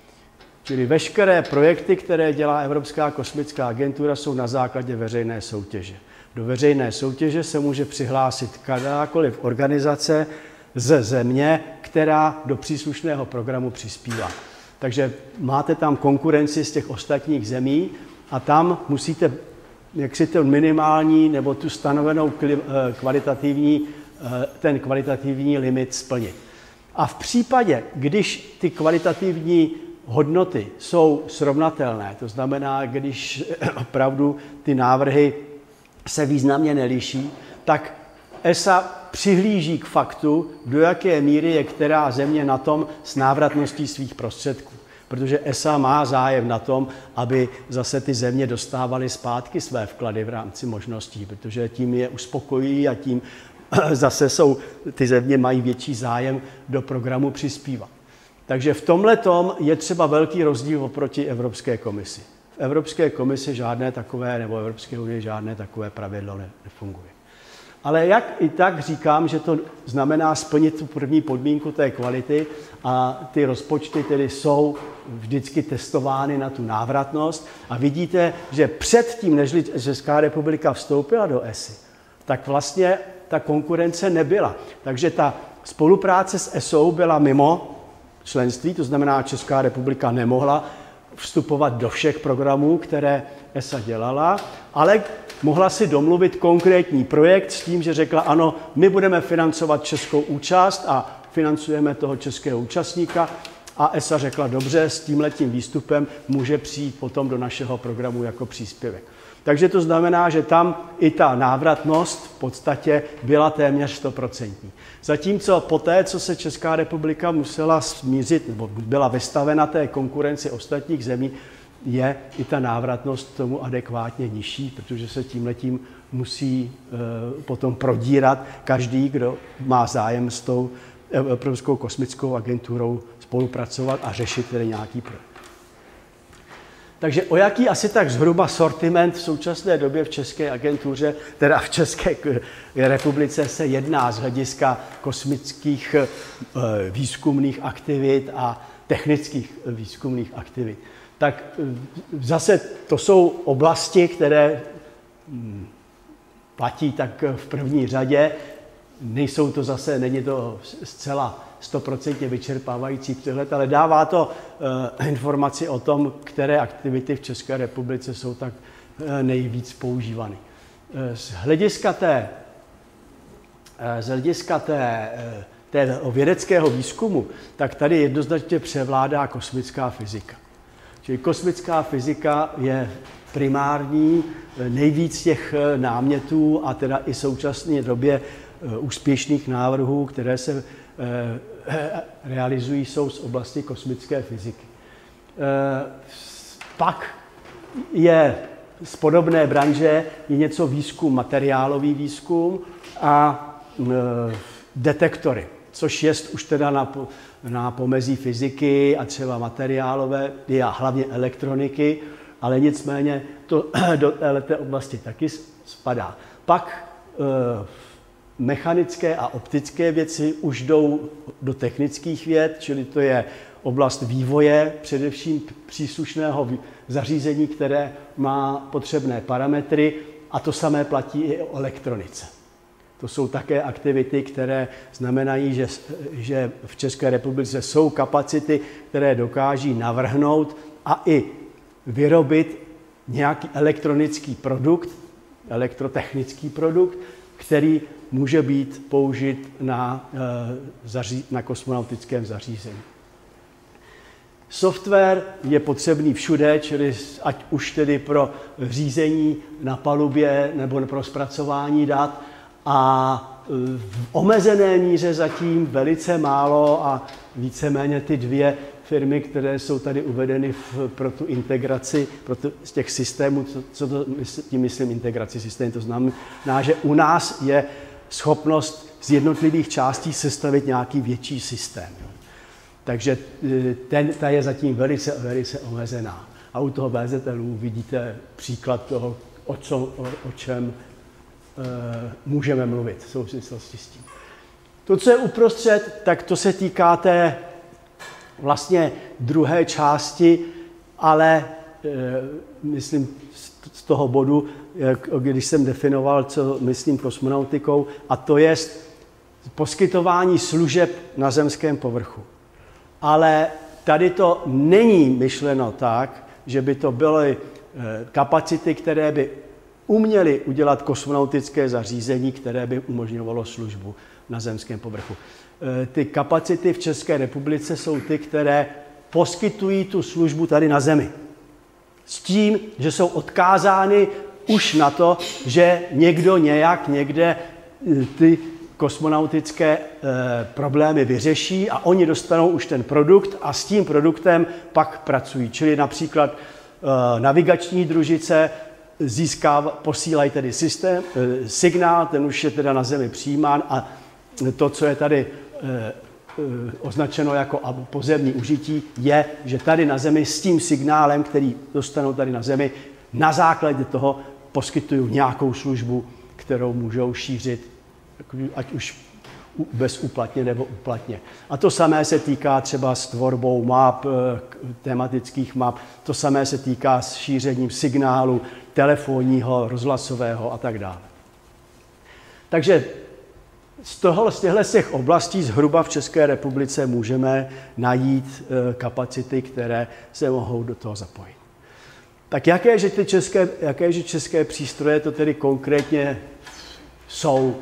Speaker 3: Čili veškeré projekty, které dělá Evropská kosmická agentura, jsou na základě veřejné soutěže. Do veřejné soutěže se může přihlásit kterákoliv organizace ze země, která do příslušného programu přispívá. Takže máte tam konkurenci z těch ostatních zemí a tam musíte jaksi ten minimální nebo tu stanovenou kvalitativní, ten kvalitativní limit splnit. A v případě, když ty kvalitativní hodnoty jsou srovnatelné, to znamená, když opravdu ty návrhy se významně neliší, tak E S A přihlíží k faktu, do jaké míry je která země na tom s návratností svých prostředků. Protože E S A má zájem na tom, aby zase ty země dostávaly zpátky své vklady v rámci možností, protože tím je uspokojí a tím zase jsou, ty země mají větší zájem do programu přispívat. Takže v tomhletom je třeba velký rozdíl oproti Evropské komisi. V Evropské komisi žádné takové, nebo Evropské unii žádné takové pravidlo nefunguje. Ale jak i tak říkám, že to znamená splnit tu první podmínku té kvality a ty rozpočty tedy jsou vždycky testovány na tu návratnost a vidíte, že předtím, než Česká republika vstoupila do E S I, tak vlastně ta konkurence nebyla. Takže ta spolupráce s E S O byla mimo členství, to znamená, Česká republika nemohla vstupovat do všech programů, které E S A dělala, ale mohla si domluvit konkrétní projekt s tím, že řekla, ano, my budeme financovat českou účast a financujeme toho českého účastníka a E S A řekla, dobře, s tímhletím výstupem může přijít potom do našeho programu jako příspěvek. Takže to znamená, že tam i ta návratnost v podstatě byla téměř stoprocentní. Zatímco poté, co se Česká republika musela smířit, nebo byla vystavena té konkurenci ostatních zemí, je i ta návratnost tomu adekvátně nižší, protože se tímhletím musí e, potom prodírat každý, kdo má zájem s tou Evropskou kosmickou agenturou spolupracovat a řešit tedy nějaký projekt. Takže o jaký asi tak zhruba sortiment v současné době v České agentuře, teda v České republice se jedná z hlediska kosmických výzkumných aktivit a technických výzkumných aktivit. Tak zase to jsou oblasti, které platí tak v první řadě. Nejsou to zase, není to zcela stoprocentně vyčerpávající přehled, ale dává to uh, informaci o tom, které aktivity v České republice jsou tak uh, nejvíc používány. Uh, z hlediska té, uh, z hlediska té uh, toho vědeckého výzkumu, tak tady jednoznačně převládá kosmická fyzika. Čili kosmická fyzika je primární, nejvíc těch námětů a teda i v současné době úspěšných návrhů, které se realizují, jsou z oblasti kosmické fyziky. Pak je z podobné branže je něco výzkum, materiálový výzkum a detektory, což je už teda na, na pomezí fyziky a třeba materiálové a hlavně elektroniky, ale nicméně to do této oblasti taky spadá. Pak e, mechanické a optické věci už jdou do technických věd, čili to je oblast vývoje, především příslušného zařízení, které má potřebné parametry, a to samé platí i o elektronice. To jsou také aktivity, které znamenají, že, že v České republice jsou kapacity, které dokáží navrhnout a i vyrobit nějaký elektronický produkt, elektrotechnický produkt, který může být použit na, na kosmonautickém zařízení. Software je potřebný všude, čili ať už tedy pro řízení na palubě nebo pro zpracování dat, a v omezené míře zatím velice málo a víceméně ty dvě firmy, které jsou tady uvedeny v, pro tu integraci pro tu, z těch systémů, co, co to tím myslím integraci systémů, to znamená, že u nás je schopnost z jednotlivých částí sestavit nějaký větší systém. Takže ten, ta je zatím velice, velice omezená. A u toho bé zet el ú vidíte příklad toho, o, co, o, o čem e, můžeme mluvit v souvislosti s tím. To, co je uprostřed, tak to se týká té vlastně druhé části, ale e, myslím z toho bodu, jak, když jsem definoval, co myslím kosmonautikou, a to je poskytování služeb na zemském povrchu. Ale tady to není myšleno tak, že by to byly kapacity, které by uměly udělat kosmonautické zařízení, které by umožňovalo službu na zemském povrchu. Ty kapacity v České republice jsou ty, které poskytují tu službu tady na zemi. S tím, že jsou odkázány už na to, že někdo nějak někde ty kosmonautické e, problémy vyřeší a oni dostanou už ten produkt a s tím produktem pak pracují. Čili například e, navigační družice získá, posílají tedy systém, e, signál, ten už je teda na zemi přijímán a to, co je tady e, e, označeno jako pozemní užití, je, že tady na zemi s tím signálem, který dostanou tady na zemi, na základě toho poskytují nějakou službu, kterou můžou šířit, ať už bezúplatně nebo úplatně. A to samé se týká třeba s tvorbou map, tematických map, to samé se týká s šířením signálu telefonního, rozhlasového a tak dále. Takže z, toho, z těchto z těch oblastí zhruba v České republice můžeme najít kapacity, které se mohou do toho zapojit. Tak jaké, že ty české, jaké, že české přístroje to tedy konkrétně jsou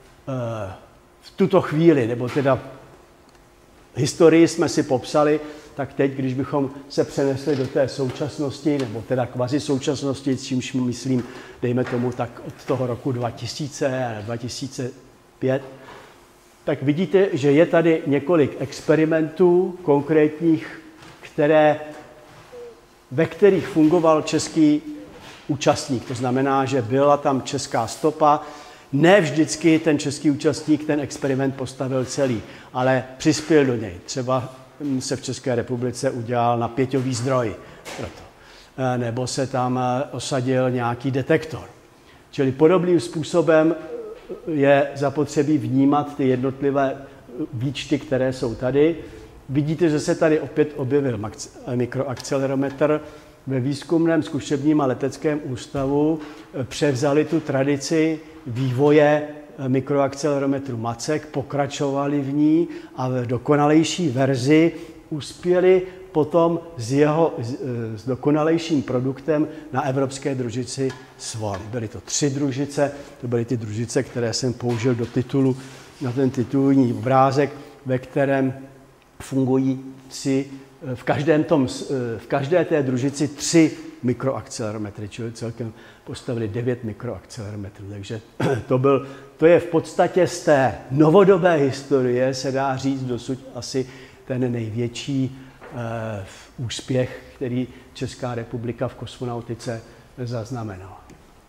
Speaker 3: v tuto chvíli, nebo teda historii jsme si popsali, tak teď, když bychom se přenesli do té současnosti, nebo teda kvazi současnosti, s čímž myslím, dejme tomu tak od toho roku dva tisíce a dva tisíce pět, tak vidíte, že je tady několik experimentů konkrétních, které, ve kterých fungoval český účastník. To znamená, že byla tam česká stopa. Ne vždycky ten český účastník ten experiment postavil celý, ale přispěl do něj. Třeba se v České republice udělal napěťový zdroj proto. Nebo se tam osadil nějaký detektor. Čili podobným způsobem je zapotřebí vnímat ty jednotlivé výčty, které jsou tady. Vidíte, že se tady opět objevil mikroakcelerometr. Ve výzkumném zkušebním a leteckém ústavu převzali tu tradici vývoje mikroakcelerometru Macek, pokračovali v ní a v dokonalejší verzi uspěli potom s jeho s dokonalejším produktem na evropské družici SWORM. Byly to tři družice, to byly ty družice, které jsem použil do titulu na ten titulní obrázek, ve kterém fungují tři, v, každém tom, v každé té družici tři mikroakcelerometry, čili celkem postavili devět mikroakcelerometrů. Takže to, byl, to je v podstatě z té novodobé historie, se dá říct dosud asi ten největší eh, úspěch, který Česká republika v kosmonautice zaznamenala.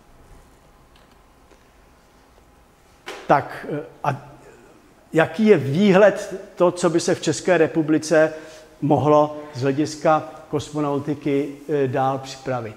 Speaker 3: Tak a jaký je výhled to, co by se v České republice mohlo z hlediska kosmonautiky dál připravit?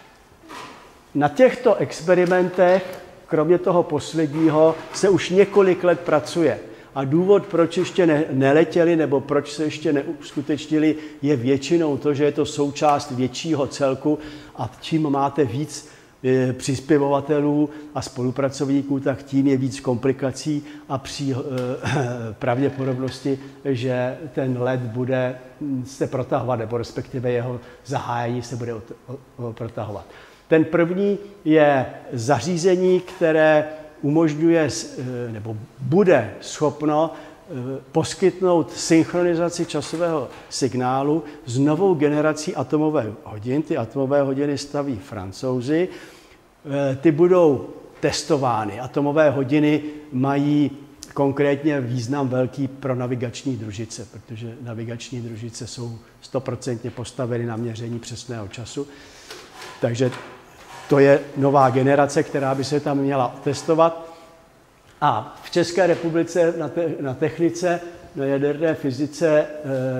Speaker 3: Na těchto experimentech, kromě toho posledního, se už několik let pracuje. A důvod, proč ještě ne, neletěli nebo proč se ještě neuskutečnili, je většinou to, že je to součást většího celku a čím máte víc e, přispěvovatelů a spolupracovníků, tak tím je víc komplikací a při e, pravděpodobnosti, že ten let bude se protahovat, nebo respektive jeho zahájení se bude o, o, o, protahovat. Ten první je zařízení, které umožňuje nebo bude schopno poskytnout synchronizaci časového signálu s novou generací atomových hodin. Ty atomové hodiny staví Francouzi. Ty budou testovány. Atomové hodiny mají konkrétně význam velký pro navigační družice, protože navigační družice jsou stoprocentně postaveny na měření přesného času. Takže to je nová generace, která by se tam měla testovat. A v České republice na, te, na technice, na jaderné fyzice e,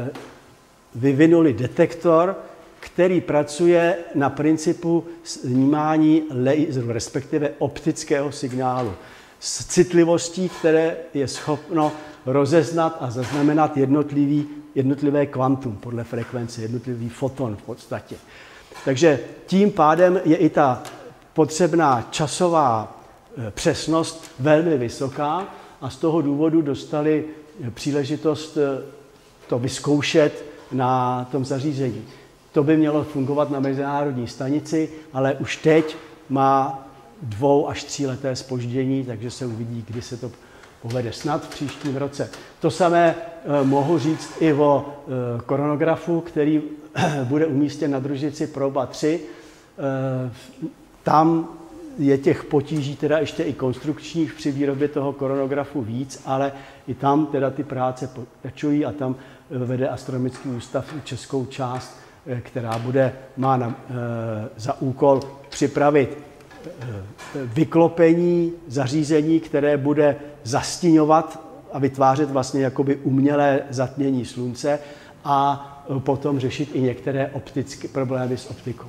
Speaker 3: vyvinuli detektor, který pracuje na principu snímání laseru, respektive optického signálu. S citlivostí, které je schopno rozeznat a zaznamenat jednotlivý, jednotlivé kvantum podle frekvence, jednotlivý foton v podstatě. Takže tím pádem je i ta potřebná časová přesnost velmi vysoká a z toho důvodu dostali příležitost to vyzkoušet na tom zařízení. To by mělo fungovat na mezinárodní stanici, ale už teď má dvou až tříleté zpoždění, takže se uvidí, kdy se to povede, snad v příštím roce. To samé eh, mohu říct i o eh, koronografu, který bude umístěn na družici Proba tři. Eh, tam je těch potíží teda ještě i konstrukčních při výrobě toho koronografu víc, ale i tam teda ty práce pokračují a tam vede Astronomický ústav českou část, eh, která bude, má na, eh, za úkol připravit vyklopení zařízení, které bude zastíňovat a vytvářet vlastně jakoby umělé zatmění slunce a potom řešit i některé optické problémy s optikou.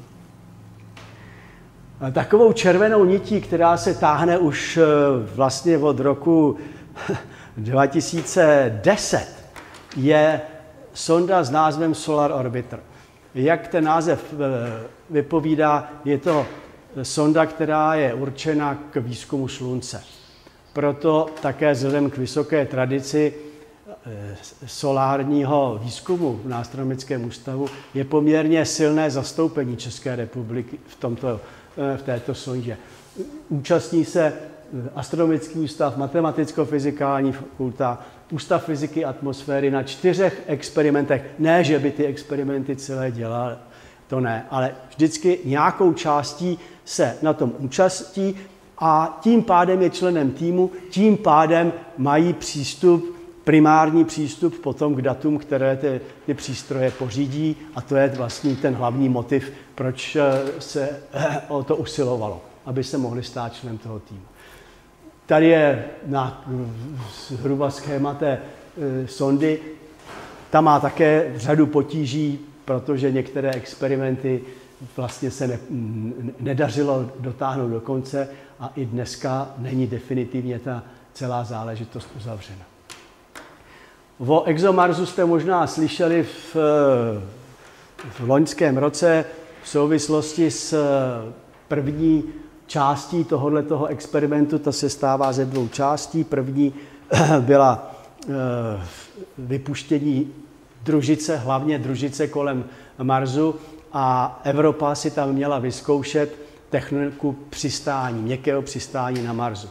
Speaker 3: Takovou červenou nití, která se táhne už vlastně od roku dva tisíce deset, je sonda s názvem Solar Orbiter. Jak ten název vypovídá, je to sonda, která je určena k výzkumu slunce. Proto také vzhledem k vysoké tradici solárního výzkumu v Astronomickém ústavu je poměrně silné zastoupení České republiky v, tomto, v této sondě. Účastní se Astronomický ústav, Matematicko-fyzikální fakulta, Ústav fyziky atmosféry na čtyřech experimentech. Ne, že by ty experimenty celé dělali, to ne, ale vždycky nějakou částí se na tom účastí a tím pádem je členem týmu, tím pádem mají přístup, primární přístup potom k datům, které ty, ty přístroje pořídí a to je vlastně ten hlavní motiv, proč se o to usilovalo, aby se mohli stát členem toho týmu. Tady je na zhruba schéma té e, sondy, ta má také řadu potíží, protože některé experimenty vlastně se ne, nedařilo dotáhnout do konce a i dneska není definitivně ta celá záležitost uzavřena. O ExoMarsu jste možná slyšeli v, v loňském roce v souvislosti s první částí tohoto experimentu. Ta se stává ze dvou částí. První byla vypuštění družice, hlavně družice kolem Marsu a Evropa si tam měla vyzkoušet techniku přistání, měkkého přistání na Marsu.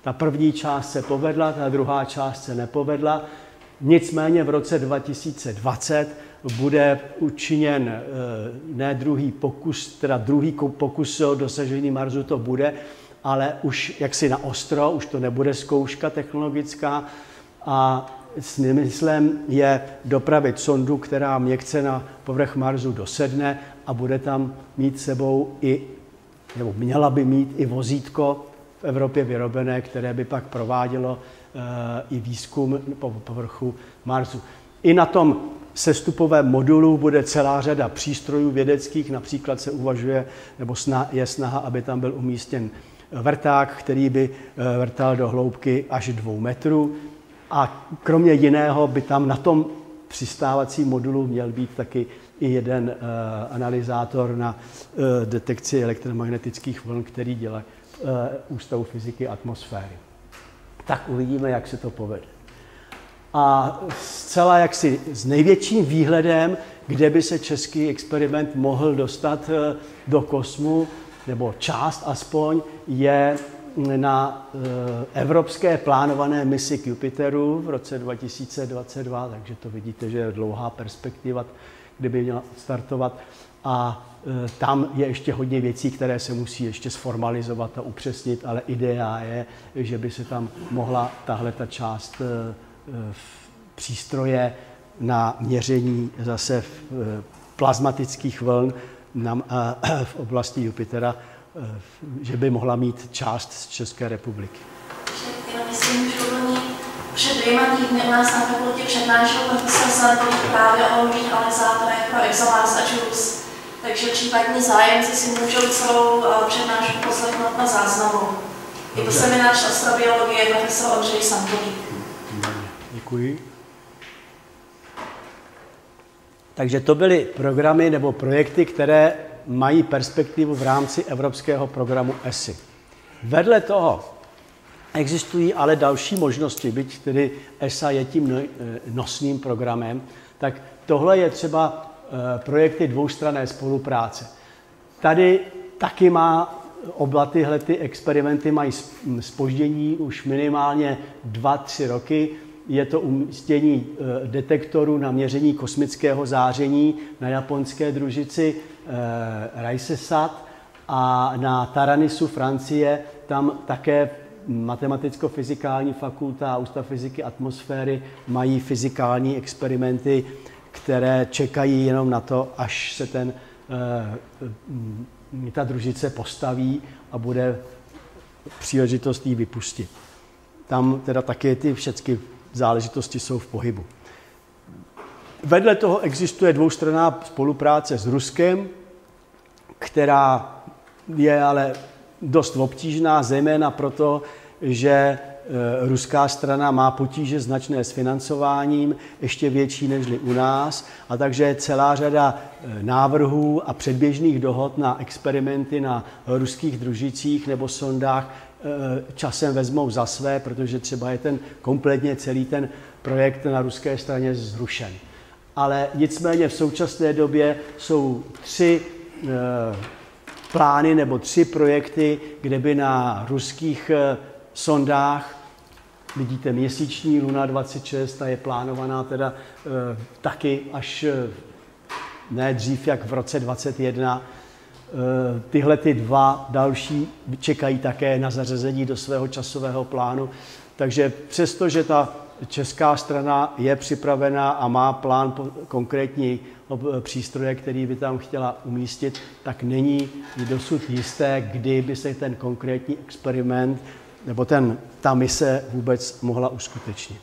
Speaker 3: Ta první část se povedla, ta druhá část se nepovedla. Nicméně v roce dva tisíce dvacet bude učiněn ne druhý pokus, teda druhý pokus o dosažení Marsu to bude, ale už jaksi na ostro, už to nebude zkouška technologická a smyslem je dopravit sondu, která měkce na povrch Marsu dosedne a bude tam mít sebou i, nebo měla by mít i vozítko v Evropě vyrobené, které by pak provádělo uh, i výzkum po povrchu Marsu. I na tom sestupovém modulu bude celá řada přístrojů vědeckých, například se uvažuje, nebo je snaha, aby tam byl umístěn vrták, který by vrtal do hloubky až dvou metrů. A kromě jiného by tam na tom přistávacím modulu měl být taky i jeden uh, analyzátor na uh, detekci elektromagnetických vln, který dělá uh, Ústavu fyziky atmosféry. Tak uvidíme, jak se to povede. A zcela jaksi s největším výhledem, kde by se český experiment mohl dostat uh, do kosmu, nebo část aspoň, je na uh, evropské plánované misi k Jupiteru v roce dva tisíce dvacet dva, takže to vidíte, že je dlouhá perspektiva, kdyby měla startovat. A uh, tam je ještě hodně věcí, které se musí ještě sformalizovat a upřesnit, ale idea je, že by se tam mohla tahle ta část uh, uh, přístroje na měření zase v, uh, plazmatických vln na, uh, v oblasti Jupitera, že by mohla mít část z České republiky.
Speaker 1: Jenom jestli můžu doplnit, před dvěma týdny u nás na fakultě přednášel profesor Sarkovič právě o nových analyzátorech pro ExoMars a JUICE, takže případní zájemci si můžou celou přednášku poslechnout na záznamu. Je to seminář astrobiologie profesor Ondřej Sankový.
Speaker 3: Děkuji. Takže to byly programy nebo projekty, které mají perspektivu v rámci evropského programu E S I. Vedle toho existují ale další možnosti, byť tedy E S A je tím nosným programem, tak tohle je třeba projekty dvoustranné spolupráce. Tady taky má oba tyhle ty experimenty mají zpoždění už minimálně dva, tři roky. Je to umístění detektoru na měření kosmického záření na japonské družici RISESat a na Taranisu Francie. Tam také Matematicko-fyzikální fakulta a Ústav fyziky atmosféry mají fyzikální experimenty, které čekají jenom na to, až se ten, ta družice postaví a bude příležitost jí vypustit. Tam teda také ty všechny záležitosti jsou v pohybu. Vedle toho existuje dvoustranná spolupráce s Ruskem, která je ale dost obtížná, zejména proto, že ruská strana má potíže značné s financováním, ještě větší než u nás, a takže celá řada návrhů a předběžných dohod na experimenty na ruských družicích nebo sondách časem vezmou za své, protože třeba je ten kompletně celý ten projekt na ruské straně zrušen. Ale nicméně v současné době jsou tři e, plány nebo tři projekty, kde by na ruských e, sondách, vidíte měsíční Luna dvacet šest, ta je plánovaná teda e, taky až e, ne dřív jak v roce dvacet jedna. E, tyhle ty dva další čekají také na zařazení do svého časového plánu. Takže přestože ta česká strana je připravená a má plán konkrétní přístroje, který by tam chtěla umístit, tak není dosud jisté, kdy by se ten konkrétní experiment nebo ten, ta mise vůbec mohla uskutečnit.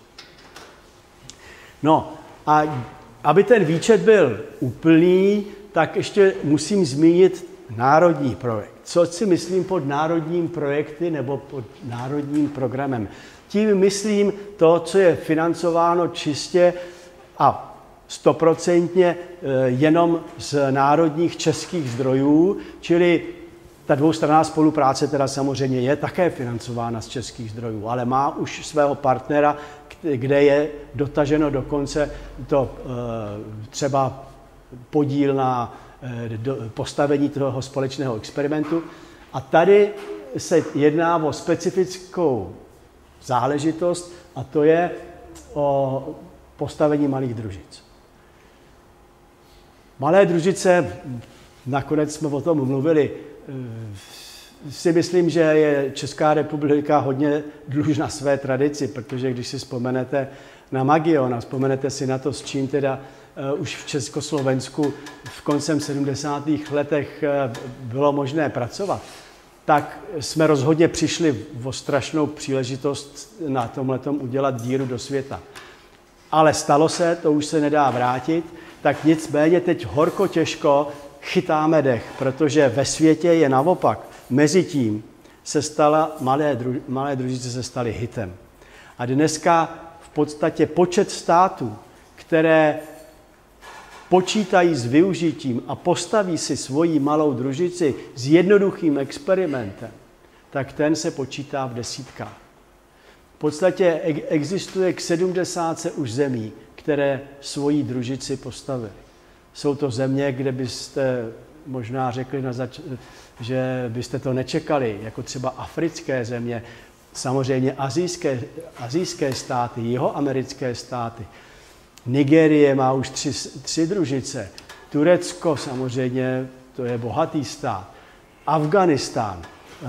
Speaker 3: No a aby ten výčet byl úplný, tak ještě musím zmínit národní projekt. Co si myslím pod národním projekty nebo pod národním programem? Tím myslím to, co je financováno čistě a stoprocentně jenom z národních českých zdrojů, čili ta dvoustranná spolupráce teda samozřejmě je také financována z českých zdrojů, ale má už svého partnera, kde je dotaženo dokonce to třeba podíl na postavení toho společného experimentu. A tady se jedná o specifickou záležitost a to je o postavení malých družic. Malé družice, nakonec jsme o tom mluvili, si myslím, že je Česká republika hodně dlužna své tradici, protože když si vzpomenete na Magion a vzpomenete si na to, s čím teda uh, už v Československu v koncem sedmdesátých letech uh, bylo možné pracovat, tak jsme rozhodně přišli o strašnou příležitost na tomhletom udělat díru do světa. Ale stalo se, to už se nedá vrátit, tak nicméně teď horko těžko chytáme dech, protože ve světě je naopak. Mezitím se stala, malé, dru, malé družice se staly hitem. A dneska v podstatě počet států, které počítají s využitím a postaví si svoji malou družici s jednoduchým experimentem, tak ten se počítá v desítkách. V podstatě existuje k sedmdesáti už zemí, které svoji družici postavily. Jsou to země, kde byste možná řekli, na zač- že byste to nečekali, jako třeba africké země, samozřejmě asijské, asijské státy, jihoamerické státy. Nigérie má už tři, tři družice, Turecko samozřejmě, to je bohatý stát, Afghánistán,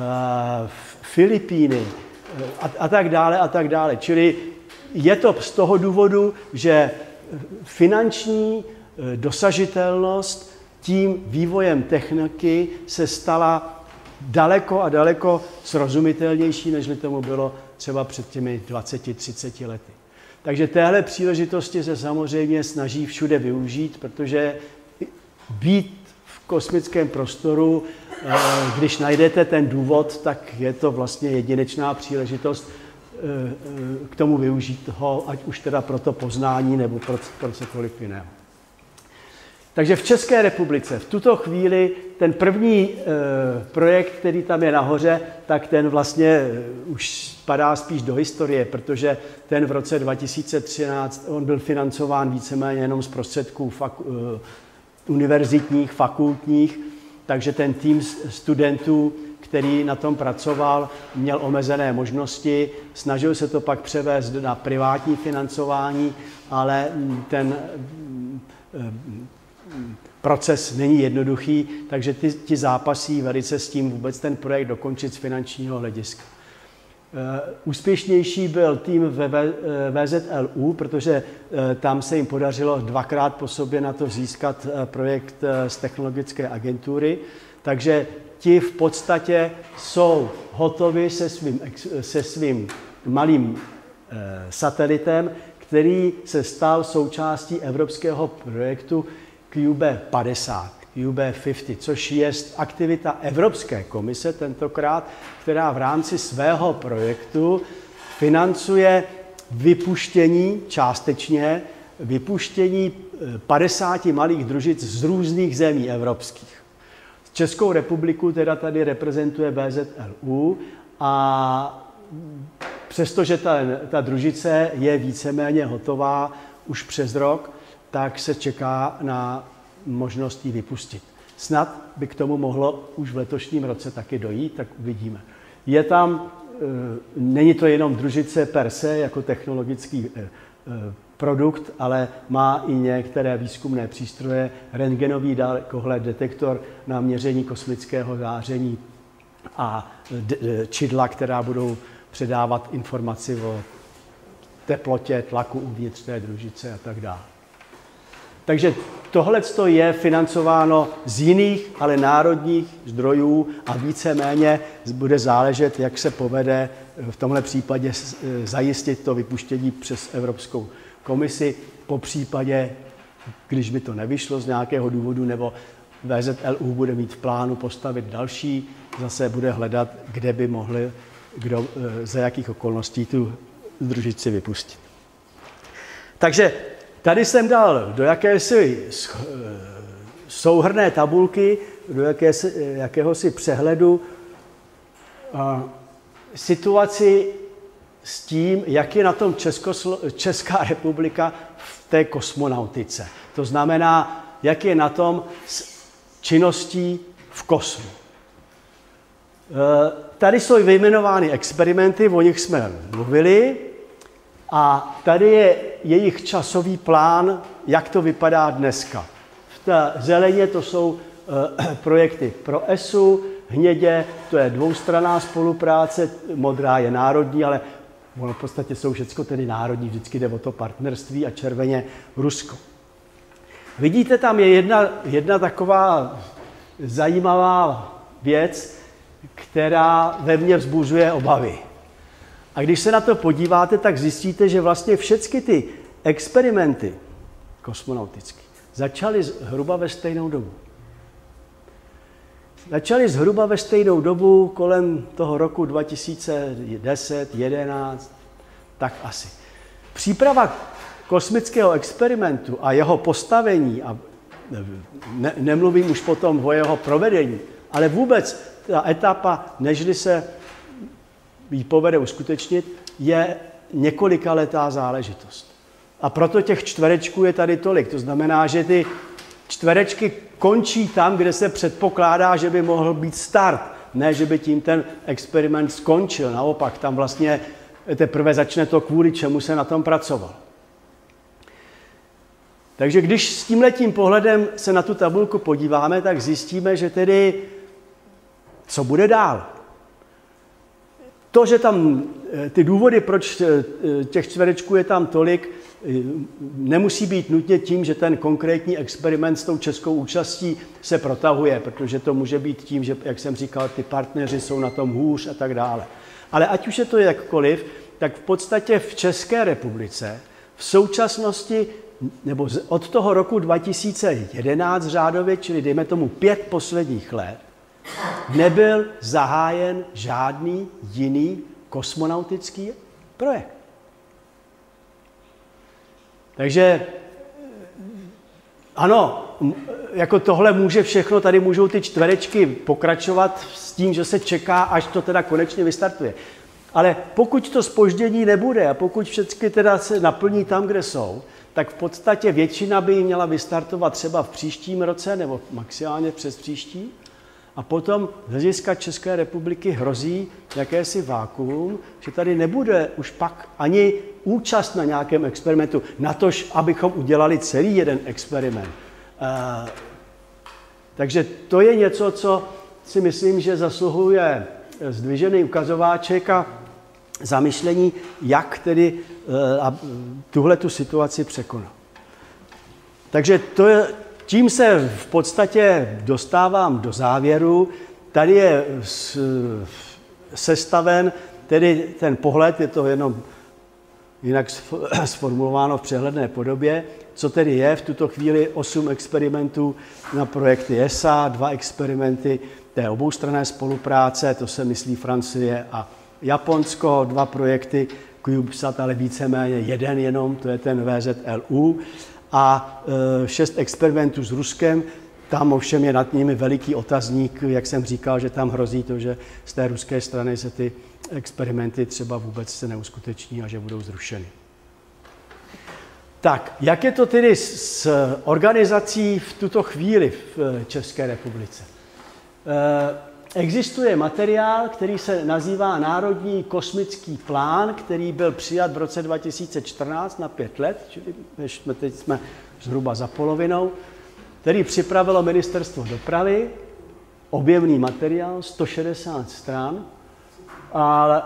Speaker 3: Filipíny a, a tak dále a tak dále. Čili je to z toho důvodu, že finanční dosažitelnost tím vývojem techniky se stala daleko a daleko srozumitelnější, než tomu bylo třeba před těmi dvaceti třiceti lety. Takže téhle příležitosti se samozřejmě snaží všude využít, protože být v kosmickém prostoru, když najdete ten důvod, tak je to vlastně jedinečná příležitost k tomu využít ho, ať už teda pro to poznání nebo pro, pro cokoliv jiného. Takže v České republice v tuto chvíli ten první e, projekt, který tam je nahoře, tak ten vlastně e, už spadá spíš do historie, protože ten v roce dva tisíce třináct on byl financován víceméně jenom z prostředků fak, e, univerzitních, fakultních, takže ten tým studentů, který na tom pracoval, měl omezené možnosti, snažil se to pak převést na privátní financování, ale ten proces není jednoduchý, takže ty, ti zápasí velice s tím vůbec ten projekt dokončit z finančního hlediska. Úspěšnější byl tým V Z L U, protože tam se jim podařilo dvakrát po sobě na to získat projekt z technologické agentury, takže ti v podstatě jsou hotovi se svým, se svým malým satelitem, který se stal součástí evropského projektu Q B padesát, Q B padesát, což je aktivita Evropské komise tentokrát, která v rámci svého projektu financuje vypuštění, částečně vypuštění padesáti malých družic z různých zemí evropských. Českou republiku teda tady reprezentuje V Z L U a přestože ta, ta družice je víceméně hotová už přes rok, tak se čeká na možnost ji vypustit. Snad by k tomu mohlo už v letošním roce taky dojít, tak uvidíme. Je tam, není to jenom družice per se jako technologický produkt, ale má i některé výzkumné přístroje, rentgenový dalekohled, detektor na měření kosmického záření a čidla, která budou předávat informaci o teplotě, tlaku uvnitř té družice a tak dále. Takže tohle je financováno z jiných, ale národních zdrojů a víceméně bude záležet, jak se povede v tomhle případě zajistit to vypuštění přes Evropskou komisi, po případě, když by to nevyšlo z nějakého důvodu, nebo V Z L U bude mít v plánu postavit další, zase bude hledat, kde by mohli, kdo, za jakých okolností tu družici vypustit. Takže tady jsem dal do jakési souhrnné tabulky, do jakési, jakéhosi přehledu situaci s tím, jak je na tom Českoslo- Česká republika v té kosmonautice. To znamená, jak je na tom s činností v kosmu. Tady jsou vyjmenovány experimenty, o nich jsme mluvili, a tady je jejich časový plán, jak to vypadá dneska. V té zeleně to jsou projekty pro E S U, hnědě to je dvoustranná spolupráce, modrá je národní, ale ono v podstatě jsou všechno tedy národní, vždycky jde o to partnerství, a červeně Rusko. Vidíte, tam je jedna, jedna taková zajímavá věc, která ve mně vzbuzuje obavy. A když se na to podíváte, tak zjistíte, že vlastně všechny ty experimenty kosmonautické začaly zhruba ve stejnou dobu. Začaly zhruba ve stejnou dobu kolem toho roku dva tisíce deset, jedenáct, tak asi. Příprava kosmického experimentu a jeho postavení, a ne, nemluvím už potom o jeho provedení, ale vůbec ta etapa, nežli se jí povede uskutečnit, je několikaletá záležitost. A proto těch čtverečků je tady tolik. To znamená, že ty čtverečky končí tam, kde se předpokládá, že by mohl být start. Ne, že by tím ten experiment skončil. Naopak, tam vlastně teprve začne to, kvůli čemu se na tom pracoval. Takže když s tímhletím pohledem se na tu tabulku podíváme, tak zjistíme, že tedy co bude dál. To, že tam ty důvody, proč těch čtverečků je tam tolik, nemusí být nutně tím, že ten konkrétní experiment s tou českou účastí se protahuje, protože to může být tím, že, jak jsem říkal, ty partneři jsou na tom hůř a tak dále. Ale ať už je to jakkoliv, tak v podstatě v České republice v současnosti, nebo od toho roku dva tisíce jedenáct řádově, čili dejme tomu pět posledních let, nebyl zahájen žádný jiný kosmonautický projekt. Takže ano, jako tohle může všechno, tady můžou ty čtverečky pokračovat s tím, že se čeká, až to teda konečně vystartuje. Ale pokud to zpoždění nebude a pokud všechny teda se naplní tam, kde jsou, tak v podstatě většina by ji měla vystartovat třeba v příštím roce nebo maximálně přes příští. A potom z hlediska České republiky hrozí jakési vákuum, že tady nebude už pak ani účast na nějakém experimentu, natož abychom udělali celý jeden experiment. Uh, takže to je něco, co si myslím, že zasluhuje zdvižený ukazováček a zamyšlení, jak tedy uh, tuhle tu situaci překonat. Takže to je, tím se v podstatě dostávám do závěru. Tady je sestaven tedy ten pohled, je to jenom jinak sformulováno v přehledné podobě, co tedy je v tuto chvíli osm experimentů na projekty E S A, dva experimenty té oboustranné spolupráce, to se myslí Francie a Japonsko, dva projekty CubeSat, ale víceméně jeden jenom, to je ten V Z L U, a e, šest experimentů s Ruskem. Tam ovšem je nad nimi veliký otazník, jak jsem říkal, že tam hrozí to, že z té ruské strany se ty experimenty třeba vůbec se neuskuteční a že budou zrušeny. Tak, jak je to tedy s organizací v tuto chvíli v České republice? E, Existuje materiál, který se nazývá Národní kosmický plán, který byl přijat v roce dva tisíce čtrnáct na pět let, čili jsme teď jsme zhruba za polovinou, který připravilo Ministerstvo dopravy, objemný materiál, sto šedesát stran, ale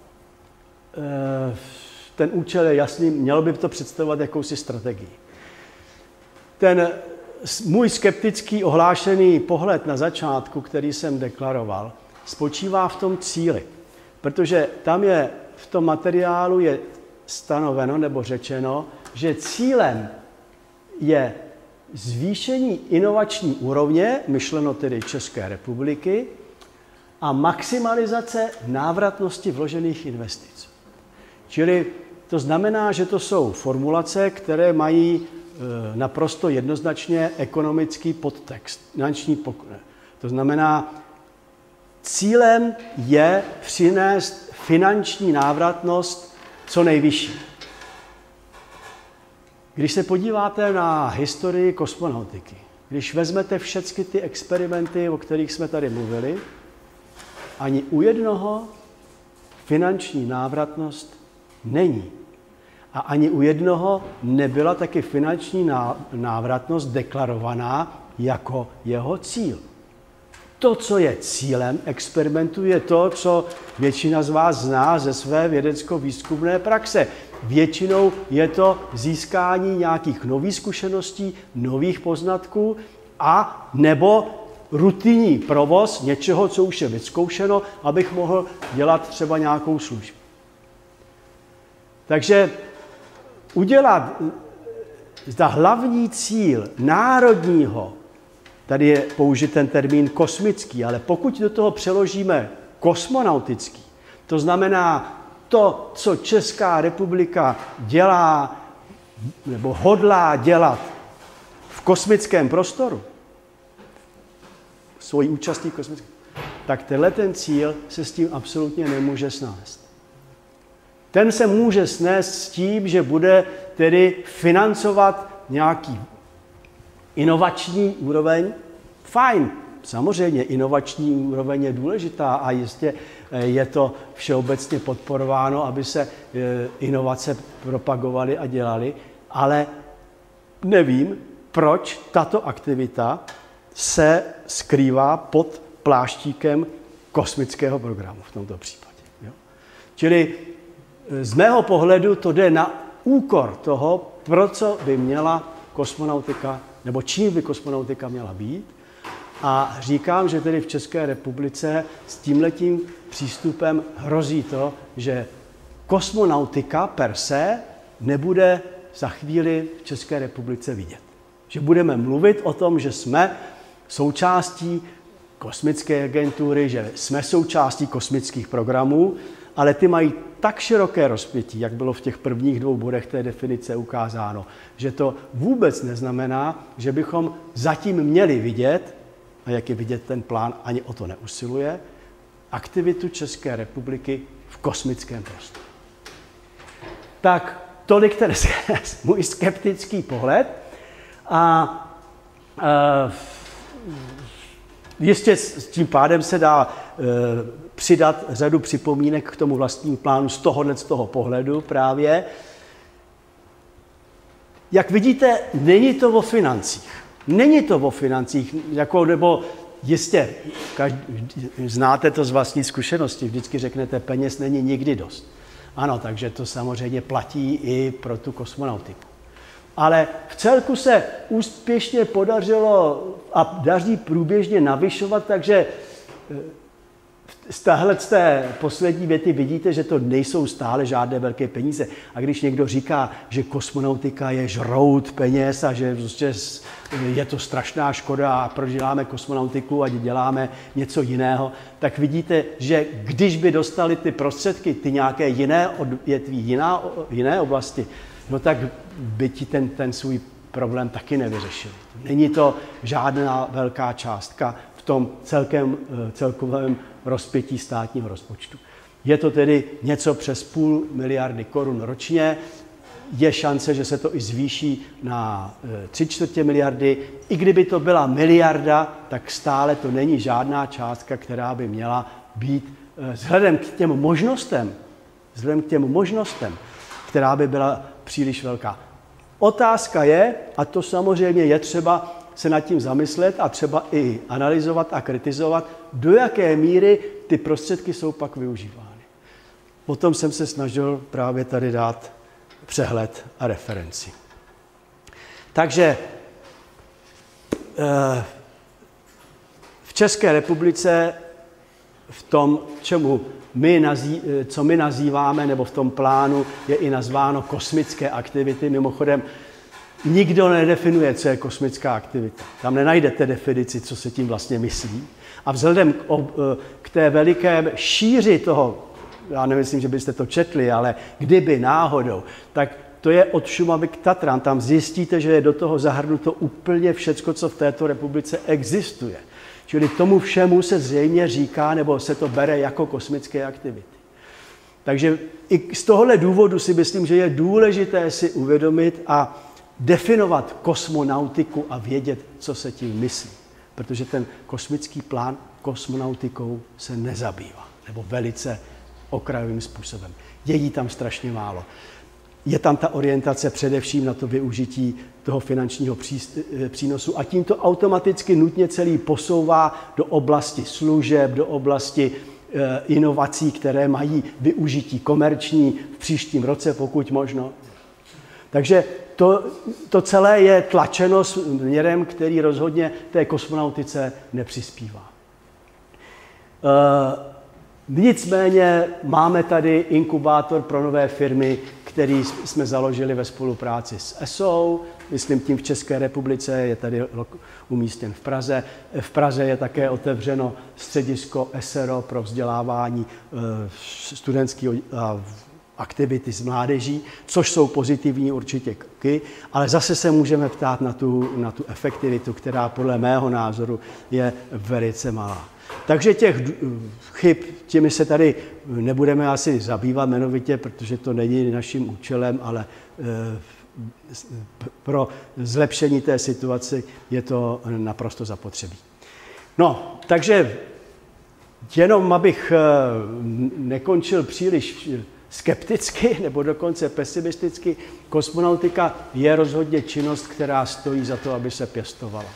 Speaker 3: ten účel je jasný, mělo by to představovat jakousi strategii. Ten můj skeptický ohlášený pohled na začátku, který jsem deklaroval, spočívá v tom cíli, protože tam je, v tom materiálu je stanoveno nebo řečeno, že cílem je zvýšení inovační úrovně, myšleno tedy České republiky, a maximalizace návratnosti vložených investic. Čili to znamená, že to jsou formulace, které mají naprosto jednoznačně ekonomický podtext, finanční pokut. To znamená, cílem je přinést finanční návratnost co nejvyšší. Když se podíváte na historii kosmonautiky, když vezmete všechny ty experimenty, o kterých jsme tady mluvili, ani u jednoho finanční návratnost není. A ani u jednoho nebyla taky finanční návratnost deklarovaná jako jeho cíl. To, co je cílem experimentu, je to, co většina z vás zná ze své vědecko-výzkumné praxe. Většinou je to získání nějakých nových zkušeností, nových poznatků a nebo rutinní provoz něčeho, co už je vyzkoušeno, abych mohl dělat třeba nějakou službu. Takže udělat za hlavní cíl národního, tady je použit ten termín kosmický, ale pokud do toho přeložíme kosmonautický, to znamená to, co Česká republika dělá nebo hodlá dělat v kosmickém prostoru, svojí účastí v kosmickém, tak tenhle ten cíl se s tím absolutně nemůže snést. Ten se může snést s tím, že bude tedy financovat nějaký inovační úroveň. Fajn, samozřejmě inovační úroveň je důležitá a jistě je to všeobecně podporováno, aby se inovace propagovaly a dělaly, ale nevím, proč tato aktivita se skrývá pod pláštíkem kosmického programu v tomto případě. Jo? Čili z mého pohledu to jde na úkor toho, pro co by měla kosmonautika, nebo čím by kosmonautika měla být. A říkám, že tedy v České republice s tímhletím přístupem hrozí to, že kosmonautika per se nebude za chvíli v České republice vidět. Že budeme mluvit o tom, že jsme součástí kosmické agentury, že jsme součástí kosmických programů, ale ty mají tak široké rozpětí, jak bylo v těch prvních dvou bodech té definice ukázáno, že to vůbec neznamená, že bychom zatím měli vidět, a jak je vidět, ten plán ani o to neusiluje, aktivitu České republiky v kosmickém prostoru. Tak tolik ten můj skeptický pohled. A, a jistě s tím pádem se dá e, přidat řadu připomínek k tomu vlastnímu plánu z tohohle, z toho pohledu právě. Jak vidíte, není to o financích. Není to o financích, jako, nebo jistě, každý, znáte to z vlastní zkušenosti, vždycky řeknete, peněz není nikdy dost. Ano, takže to samozřejmě platí i pro tu kosmonautiku. Ale v celku se úspěšně podařilo a daří průběžně navyšovat, takže z téhle z té poslední věty vidíte, že to nejsou stále žádné velké peníze. A když někdo říká, že kosmonautika je žrout peněz a že prostě je to strašná škoda a proč děláme kosmonautiku a děláme něco jiného, tak vidíte, že když by dostali ty prostředky, ty nějaké jiné odvětví, jiná, jiné oblasti, no tak by ti ten, ten svůj problém taky nevyřešil. Není to žádná velká částka v tom celkem, celkovém rozpětí státního rozpočtu. Je to tedy něco přes půl miliardy korun ročně. Je šance, že se to i zvýší na tři čtvrtě miliardy. I kdyby to byla miliarda, tak stále to není žádná částka, která by měla být vzhledem k těm možnostem, vzhledem k těm možnostem, která by byla příliš velká. Otázka je, a to samozřejmě je třeba se nad tím zamyslet a třeba i analyzovat a kritizovat, do jaké míry ty prostředky jsou pak využívány. O tom jsem se snažil právě tady dát přehled a referenci. Takže v České republice v tom, čemu my nazý, co my nazýváme, nebo v tom plánu je i nazváno kosmické aktivity. Mimochodem, nikdo nedefinuje, co je kosmická aktivita. Tam nenajdete definici, co se tím vlastně myslí. A vzhledem k, k té veliké šíři toho, já nemyslím, že byste to četli, ale kdyby náhodou, tak to je od Šumavy k Tatran. Tam zjistíte, že je do toho zahrnuto úplně všecko, co v této republice existuje. Čili tomu všemu se zřejmě říká, nebo se to bere jako kosmické aktivity. Takže i z tohohle důvodu si myslím, že je důležité si uvědomit a definovat kosmonautiku a vědět, co se tím myslí. Protože ten kosmický plán kosmonautikou se nezabývá, nebo velice okrajovým způsobem. Je jí tam strašně málo. Je tam ta orientace především na to využití toho finančního přínosu a tím to automaticky nutně celý posouvá do oblasti služeb, do oblasti inovací, které mají využití komerční v příštím roce, pokud možno. Takže to, to celé je tlačeno směrem, který rozhodně té kosmonautice nepřispívá. E, nicméně máme tady inkubátor pro nové firmy, který jsme založili ve spolupráci s E S O, myslím tím v České republice, je tady umístěn v Praze. V Praze je také otevřeno středisko E S R O pro vzdělávání studentského aktivity s mládeží, což jsou pozitivní určitě kroky, ale zase se můžeme ptát na tu, na tu efektivitu, která podle mého názoru je velice malá. Takže těch chyb, těmi se tady nebudeme asi zabývat jmenovitě, protože to není naším účelem, ale pro zlepšení té situace je to naprosto zapotřebí. No, takže jenom abych nekončil příliš skepticky nebo dokonce pesimisticky, kosmonautika je rozhodně činnost, která stojí za to, aby se pěstovala.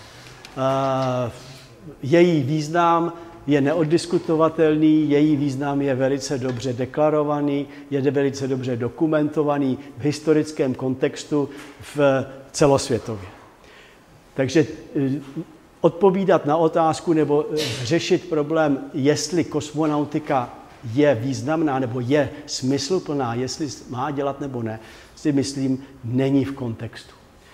Speaker 3: Její význam je neoddiskutovatelný, její význam je velice dobře deklarovaný, je velice dobře dokumentovaný v historickém kontextu v celosvětově. Takže odpovídat na otázku nebo řešit problém, jestli kosmonautika je významná nebo je smysluplná, jestli má dělat nebo ne, si myslím, není v kontextu.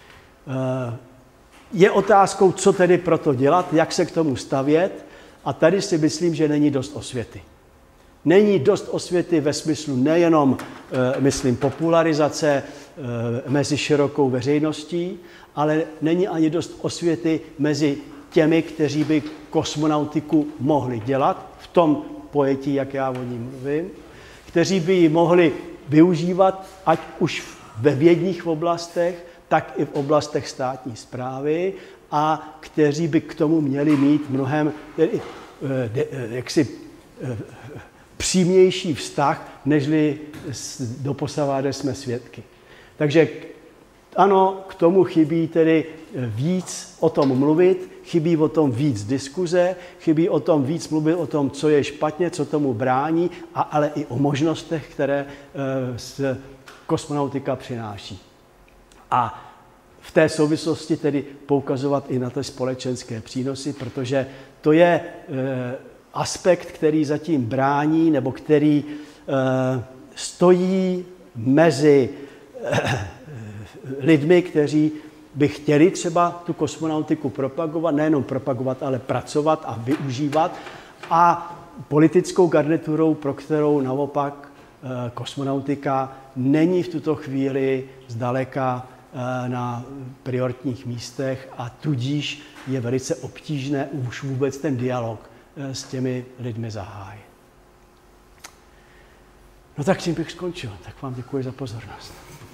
Speaker 3: Je otázkou, co tedy proto dělat, jak se k tomu stavět, a tady si myslím, že není dost osvěty. Není dost osvěty ve smyslu nejenom, myslím, popularizace mezi širokou veřejností, ale není ani dost osvěty mezi těmi, kteří by kosmonautiku mohli dělat, v tom pojetí, jak já o ní mluvím, kteří by ji mohli využívat, ať už ve vědních oblastech, tak i v oblastech státní správy, a kteří by k tomu měli mít mnohem jaksi přímější vztah, nežli doposavad jsme svědky. Takže ano, k tomu chybí tedy víc o tom mluvit, chybí o tom víc diskuze, chybí o tom víc mluvit o tom, co je špatně, co tomu brání, a, ale i o možnostech, které e, kosmonautika přináší. A v té souvislosti tedy poukazovat i na ty společenské přínosy, protože to je e, aspekt, který zatím brání, nebo který e, stojí mezi e, lidmi, kteří by chtěli třeba tu kosmonautiku propagovat, nejenom propagovat, ale pracovat a využívat, a politickou garniturou, pro kterou naopak e, kosmonautika není v tuto chvíli zdaleka na prioritních místech, a tudíž je velice obtížné už vůbec ten dialog s těmi lidmi zahájit. No tak tím bych skončil. Tak vám děkuji za pozornost.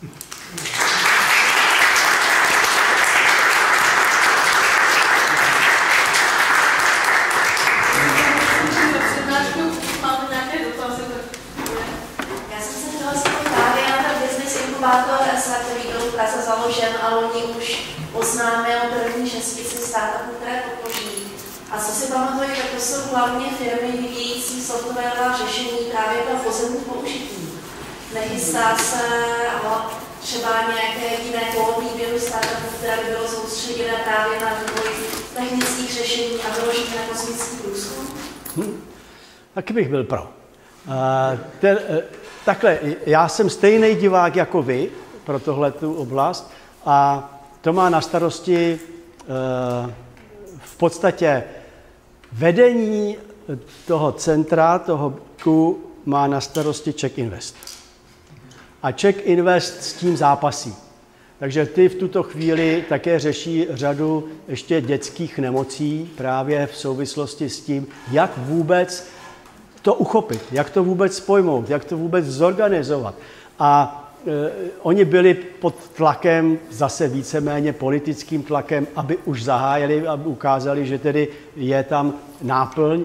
Speaker 1: Já jsem se chtěla zeptat právě na ten business inkubátor E S A, který byl v Praze založen a loni už oznámil první šestici startupů, které podpoří. A co si pamatuju, tak to jsou hlavně firmy vyvíjející softwarová řešení právě pro pozemní použití. Nechystá se třeba nějaké jiné kolo výběru startupů, které by bylo soustředěné právě na vývoj technických řešení a vyložené na kosmický průzkum?
Speaker 3: Hmm. Taky bych byl pro. Uh, ten, uh, takhle, já jsem stejný divák jako vy pro tohletu oblast, a to má na starosti uh, v podstatě vedení toho centra, toho banku, má na starosti Czech Invest. A Czech Invest s tím zápasí. Takže ty v tuto chvíli také řeší řadu ještě dětských nemocí právě v souvislosti s tím, jak vůbec to uchopit, jak to vůbec pojmout, jak to vůbec zorganizovat. A oni byli pod tlakem, zase víceméně politickým tlakem, aby už zahájili, aby ukázali, že tedy je tam náplň.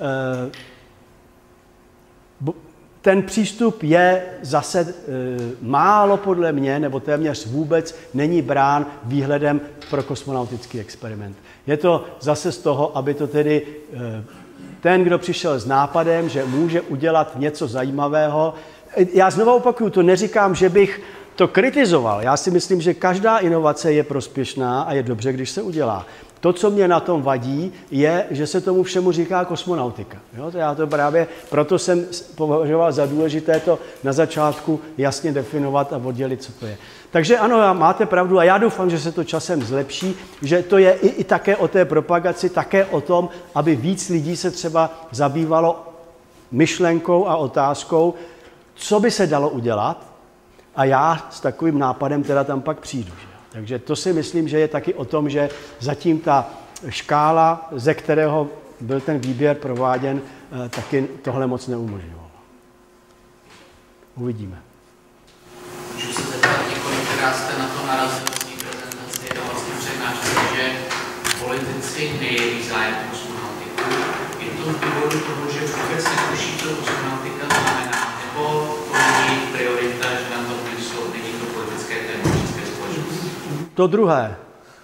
Speaker 3: Ten přístup je zase málo podle mě, nebo téměř vůbec není brán výhledem pro kosmonautický experiment. Je to zase z toho, aby to tedy ten, kdo přišel s nápadem, že může udělat něco zajímavého. Já znovu opakuju, to neříkám, že bych to kritizoval. Já si myslím, že každá inovace je prospěšná a je dobře, když se udělá. To, co mě na tom vadí, je, že se tomu všemu říká kosmonautika. Jo, to já to právě, proto jsem považoval za důležité to na začátku jasně definovat a oddělit, co to je. Takže ano, máte pravdu a já doufám, že se to časem zlepší, že to je i, i také o té propagaci, také o tom, aby víc lidí se třeba zabývalo myšlenkou a otázkou, co by se dalo udělat a já s takovým nápadem teda tam pak přijdu. Že? Takže to si myslím, že je taky o tom, že zatím ta škála, ze kterého byl ten výběr prováděn, taky tohle moc neumožňovala. Uvidíme.
Speaker 4: Můžu se zeptat, několikrát jste na to narazil v té prezentaci a vlastně přednášeli, že politici nejeví zájem o kosmonautiku. Je to z důvodu toho, že vůbec netuší, co kosmonautika znamená, nebo to není priorita, že na to není to politické téma české společnosti?
Speaker 3: To druhé.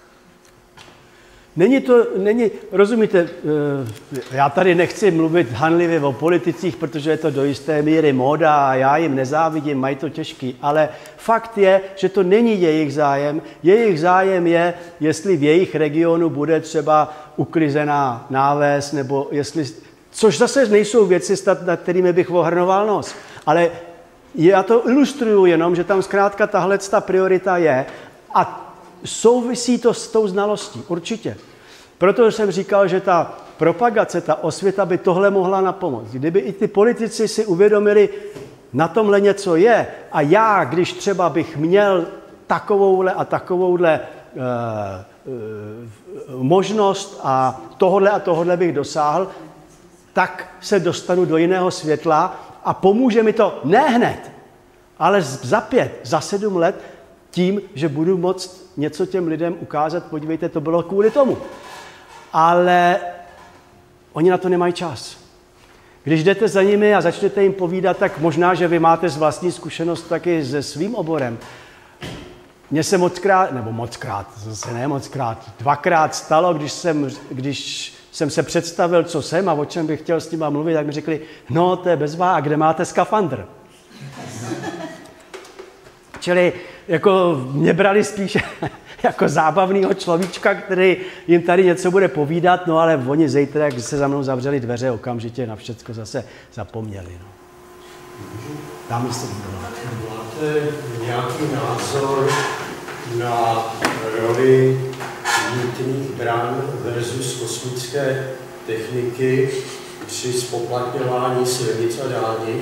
Speaker 3: Není to, není, rozumíte, já tady nechci mluvit hanlivě o politicích, protože je to do jisté míry móda a já jim nezávidím, mají to těžký, ale fakt je, že to není jejich zájem. Jejich zájem je, jestli v jejich regionu bude třeba uklizená náves, nebo jestli, což zase nejsou věci, nad kterými bych ohrnoval nos, ale já to ilustruju jenom, že tam zkrátka tahle ta priorita je a souvisí to s tou znalostí, určitě. Proto jsem říkal, že ta propagace, ta osvěta by tohle mohla napomoct. Kdyby i ty politici si uvědomili, na tomhle něco je a já, když třeba bych měl takovouhle a takovouhle e, e, možnost a tohle a tohle bych dosáhl, tak se dostanu do jiného světla a pomůže mi to ne hned, ale za pět, za sedm let tím, že budu moct něco těm lidem ukázat, podívejte, to bylo kvůli tomu. Ale oni na to nemají čas. Když jdete za nimi a začnete jim povídat, tak možná, že vy máte z vlastní zkušenost taky se svým oborem. Mně se mockrát, nebo mockrát, zase ne mockrát, dvakrát stalo, když jsem, když jsem se představil, co jsem a o čem bych chtěl s nima mluvit, tak mi řekli, no to je bezvá, a kde máte skafandr? Čili jako mě brali spíš jako zábavného človíčka, který jim tady něco bude povídat, no ale oni zítra, jak se za mnou zavřeli dveře, okamžitě na všecko zase zapomněli. No. Dáme se
Speaker 5: Máte nějaký názor na roli mýtných bran versus kosmické techniky při zpoplatňování silnic a dálnic?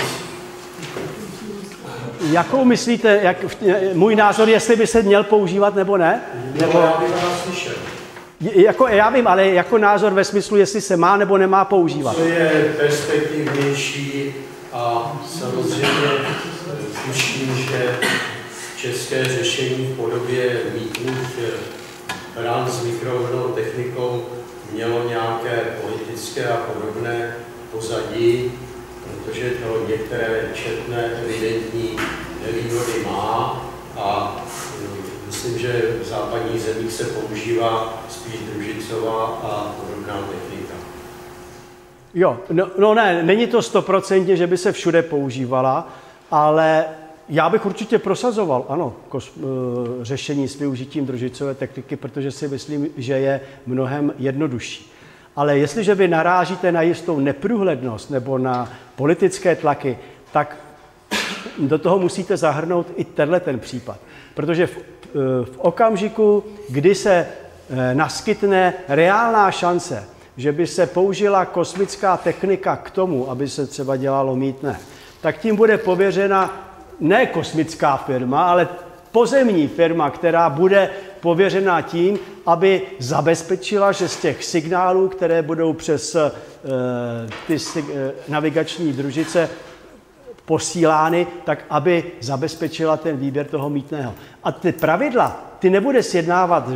Speaker 3: Jakou myslíte, jak, můj názor, jestli by se měl používat nebo ne?
Speaker 5: Nebo já bych vás slyšel.
Speaker 3: Jako, já vím, ale jako názor ve smyslu, jestli se má nebo nemá používat.
Speaker 5: To je perspektivnější a samozřejmě tuším, že české řešení v podobě mýtných bran s mikrovlnnou technikou mělo nějaké politické a podobné pozadí, protože to některé četné evidentní nevýhody má a myslím, že v západních zemích se používá spíš družicová a podobná technika.
Speaker 3: Jo, no, no ne, není to stoprocentně, že by se všude používala, ale já bych určitě prosazoval, ano, kos, e, řešení s využitím družicové techniky, protože si myslím, že je mnohem jednodušší. Ale jestliže vy narážíte na jistou neprůhlednost nebo na politické tlaky, tak do toho musíte zahrnout i tenhle ten případ. Protože v, v okamžiku, kdy se naskytne reálná šance, že by se použila kosmická technika k tomu, aby se třeba dělalo mýtné, tak tím bude pověřena ne kosmická firma, ale pozemní firma, která bude pověřená tím, aby zabezpečila, že z těch signálů, které budou přes e, ty sig, e, navigační družice posílány, tak aby zabezpečila ten výběr toho mýtného. A ty pravidla, ty nebude sjednávat,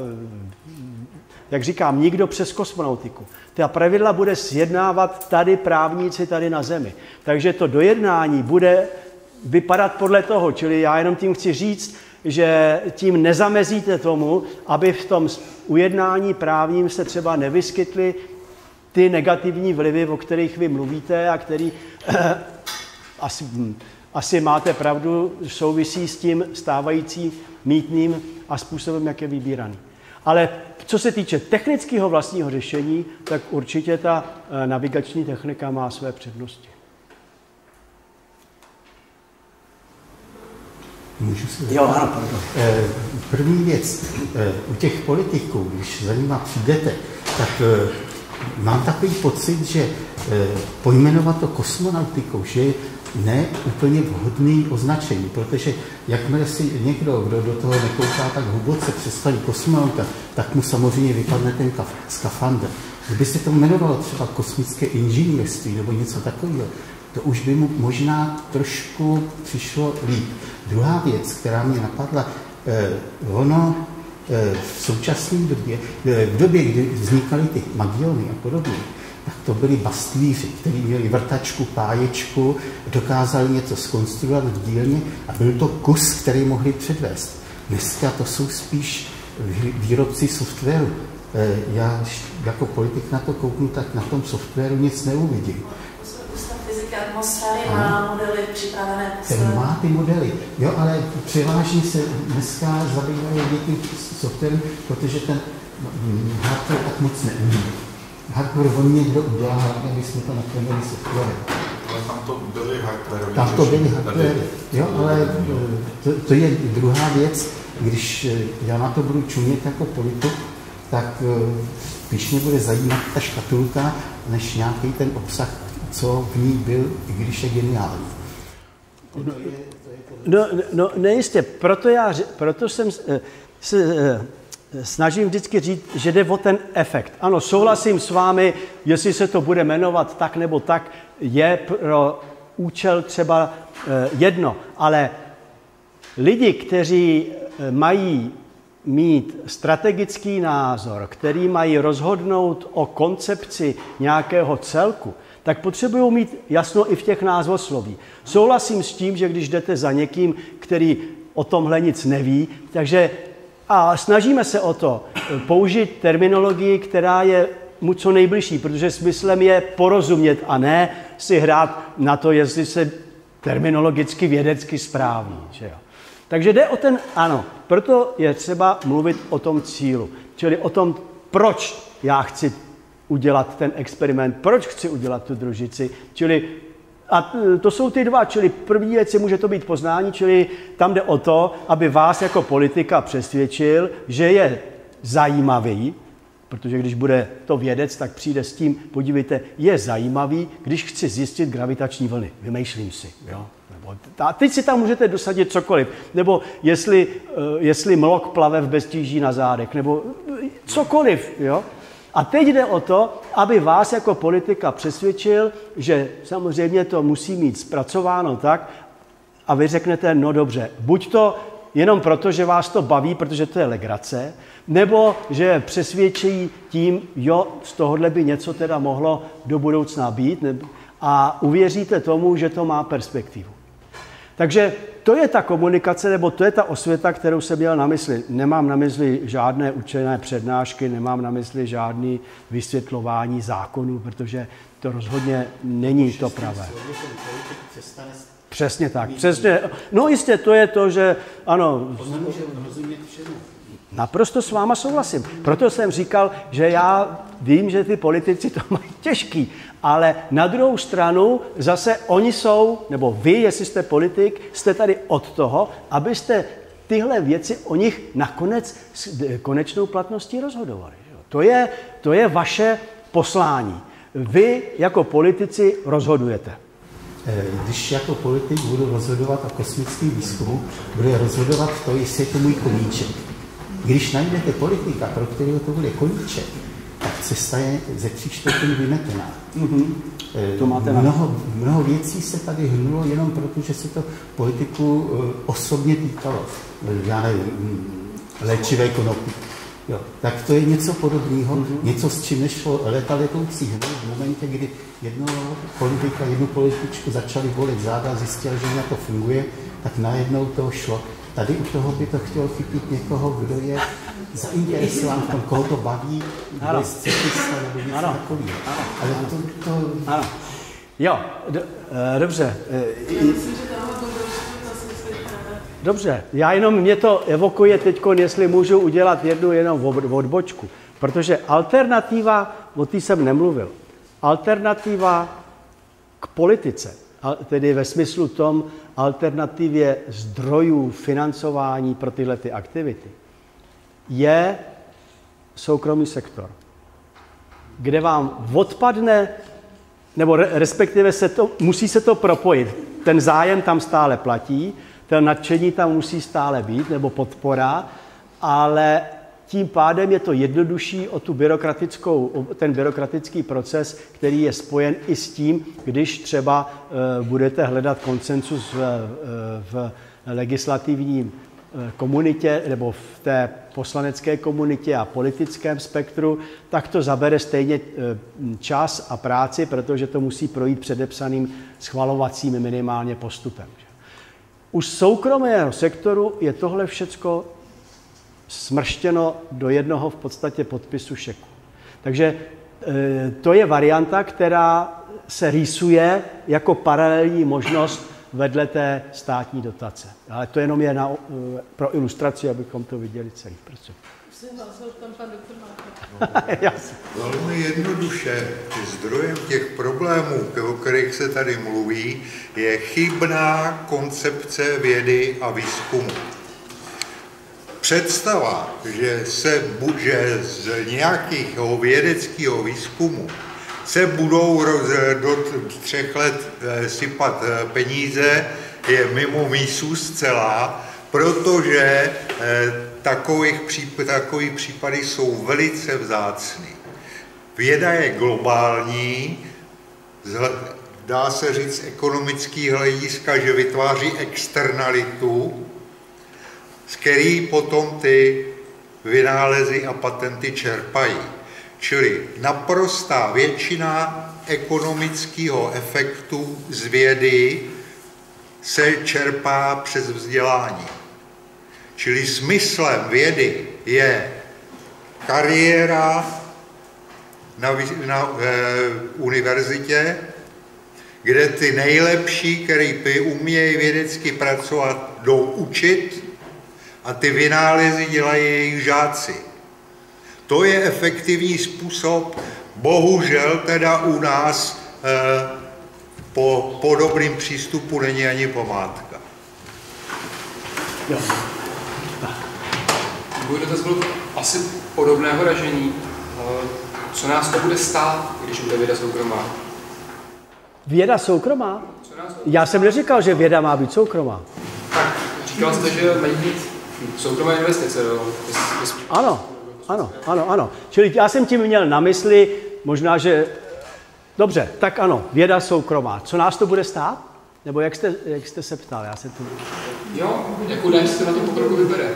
Speaker 3: jak říkám, nikdo přes kosmonautiku. Ta pravidla bude sjednávat tady právníci tady na zemi. Takže to dojednání bude vypadat podle toho, čili já jenom tím chci říct, že tím nezamezíte tomu, aby v tom ujednání právním se třeba nevyskytly ty negativní vlivy, o kterých vy mluvíte a který asi, asi máte pravdu, souvisí s tím stávajícím mýtným a způsobem, jak je vybíraný. Ale co se týče technického vlastního řešení, tak určitě ta navigační technika má své přednosti.
Speaker 6: Můžu se
Speaker 3: Jo, ano, pardon.
Speaker 6: První věc, u těch politiků, když za nima přijdete, tak mám takový pocit, že pojmenovat to kosmonautikou, že je ne úplně vhodný označení, protože jakmile si někdo, kdo do toho nekouká tak hluboce, představí kosmonauta, tak mu samozřejmě vypadne ten skafandr. Kdyby se to jmenovalo třeba kosmické inženýrství nebo něco takového, to už by mu možná trošku přišlo líp. Druhá věc, která mě napadla, eh, ono eh, v současné době, eh, v době, kdy vznikaly ty magiony a podobně, tak to byli bastlíři, kteří měli vrtačku, páječku, dokázali něco zkonstruovat v dílně a byl to kus, který mohli předvést. Dneska to jsou spíš výrobci softwaru. Eh, já jako politik na to kouknu, tak na tom softwaru nic neuvidím.
Speaker 1: Atmosféry má modely připravené.
Speaker 6: Ten má ty modely, jo, ale převážně se dneska zabývají díky softwaru, protože ten hardware tak moc neumí. Hardware on někdo udělá, hlavně my jsme to naplnili softwarem.
Speaker 7: Ale tam to byly hardware.
Speaker 6: Tam to byly hardware, jo, ale to, to je druhá věc, když já na to budu čumět jako politik, tak spíš mě bude zajímat ta škatulka, než nějaký ten obsah, co v ní byl, i když je geniální.
Speaker 3: No, no, no nejistě, proto, já, proto jsem se snažím vždycky říct, že jde o ten efekt. Ano, souhlasím s vámi, jestli se to bude jmenovat tak nebo tak, je pro účel třeba jedno, ale lidi, kteří mají mít strategický názor, který mají rozhodnout o koncepci nějakého celku, tak potřebují mít jasno i v těch názvosloví. Souhlasím s tím, že když jdete za někým, který o tomhle nic neví, takže a snažíme se o to použít terminologii, která je mu co nejbližší, protože smyslem je porozumět a ne si hrát na to, jestli se terminologicky vědecky správný. Že jo? Takže jde o ten, ano, proto je třeba mluvit o tom cílu, čili o tom, proč já chci udělat ten experiment, proč chci udělat tu družici, čili a to jsou ty dva, čili první věc může to být poznání, čili tam jde o to, aby vás jako politika přesvědčil, že je zajímavý, protože když bude to vědec, tak přijde s tím, podívejte, je zajímavý, když chci zjistit gravitační vlny, vymýšlím si, jo. A teď si tam můžete dosadit cokoliv, nebo jestli, jestli mlok plave v beztíží na zádech, nebo cokoliv, jo. A teď jde o to, aby vás jako politika přesvědčil, že samozřejmě to musí mít zpracováno tak, a vy řeknete, no dobře, buď to jenom proto, že vás to baví, protože to je legrace, nebo že přesvědčí tím, jo, z tohohle by něco teda mohlo do budoucna být, a uvěříte tomu, že to má perspektivu. Takže to je ta komunikace, nebo to je ta osvěta, kterou jsem měl na mysli. Nemám na mysli žádné učené přednášky, nemám na mysli žádné vysvětlování zákonů, protože to rozhodně není to pravé. Přesně tak, přesně. No jistě, to je to, že ano. Naprosto s váma souhlasím. Proto jsem říkal, že já vím, že ty politici to mají těžký, ale na druhou stranu zase oni jsou, nebo vy, jestli jste politik, jste tady od toho, abyste tyhle věci o nich nakonec s konečnou platností rozhodovali. To je, to je vaše poslání. Vy jako politici rozhodujete.
Speaker 6: Když jako politik budu rozhodovat o kosmickém výzkumu, budu rozhodovat to, jestli je to můj koníček. Když najdete politika, pro kterého to bude koníček, tak cesta je ze tří čtvrtin vymetená.
Speaker 3: Mm-hmm. To máte
Speaker 6: mnoho, mnoho věcí se tady hnulo jenom proto, že se to politiku osobně týkalo. Já nevím, léčivé konopí. Jo, tak to je něco podobného, mm-hmm. něco, s čím nešlo léta letoucí hry v momentě, kdy jednoho politika, jednu političku začali volit záda a zjistili, že na to funguje, tak najednou to šlo. Tady u toho by to chtělo chytit někoho, kdo je zainteresován v tom, koho to baví, kdo je scénista nebo něco takového. Ale to, to...
Speaker 3: Ano. Jo, do, dobře.
Speaker 2: Já myslím, že tohle to bylo
Speaker 3: Dobře, já jenom mě to evokuje teď, jestli můžu udělat jednu jenom odbočku, protože alternativa, o té jsem nemluvil, alternativa k politice, tedy ve smyslu tom alternativě zdrojů financování pro tyhle ty aktivity, je soukromý sektor, kde vám odpadne, nebo respektive se to, musí se to propojit. Ten zájem tam stále platí, ten nadšení tam musí stále být, nebo podpora, ale tím pádem je to jednodušší o tu byrokratickou, o ten byrokratický proces, který je spojen i s tím, když třeba uh, budete hledat konsenzus v, uh, v legislativním komunitě nebo v té poslanecké komunitě a politickém spektru, tak to zabere stejně čas a práci, protože to musí projít předepsaným schvalovacím minimálně postupem. U soukromého sektoru je tohle všecko smrštěno do jednoho v podstatě podpisu šeku. Takže to je varianta, která se rýsuje jako paralelní možnost vedle té státní dotace. Ale to jenom je na, pro ilustraci, abychom to viděli celý proces.
Speaker 7: Velmi jednoduše, zdrojem těch problémů, o kterých se tady mluví, je chybná koncepce vědy a výzkumu. Představa, že se že z nějakého vědeckého výzkumu se budou do třech let sypat peníze, je mimo mísu zcela, protože takových případ, takový případy jsou velice vzácný. Věda je globální, dá se říct ekonomický hlediska, že vytváří externalitu, z který potom ty vynálezy a patenty čerpají. Čili naprostá většina ekonomického efektu z vědy se čerpá přes vzdělání. Čili smyslem vědy je kariéra na, na e, univerzitě, kde ty nejlepší, který umějí vědecky pracovat, jdou učit a ty vynálezy dělají jejich žáci. To je efektivní způsob, bohužel teda u nás e, po podobným přístupu není ani památka.
Speaker 3: Jo.
Speaker 8: Můj dotaz byl asi podobného ražení. Co nás to bude stát, když bude věda soukromá?
Speaker 3: Věda soukromá? Já jsem neříkal, že věda má být soukromá.
Speaker 8: Tak, říkal jste, že mají být soukromé investice. Do...
Speaker 3: Ano, ano, ano, ano. Čili já jsem tím měl na mysli, možná, že... Dobře, tak ano, věda soukromá. Co nás to bude stát? Nebo jak jste, jak jste se ptal? Já se tu...
Speaker 8: Jo, jakou daň se na tom pokroku vybere?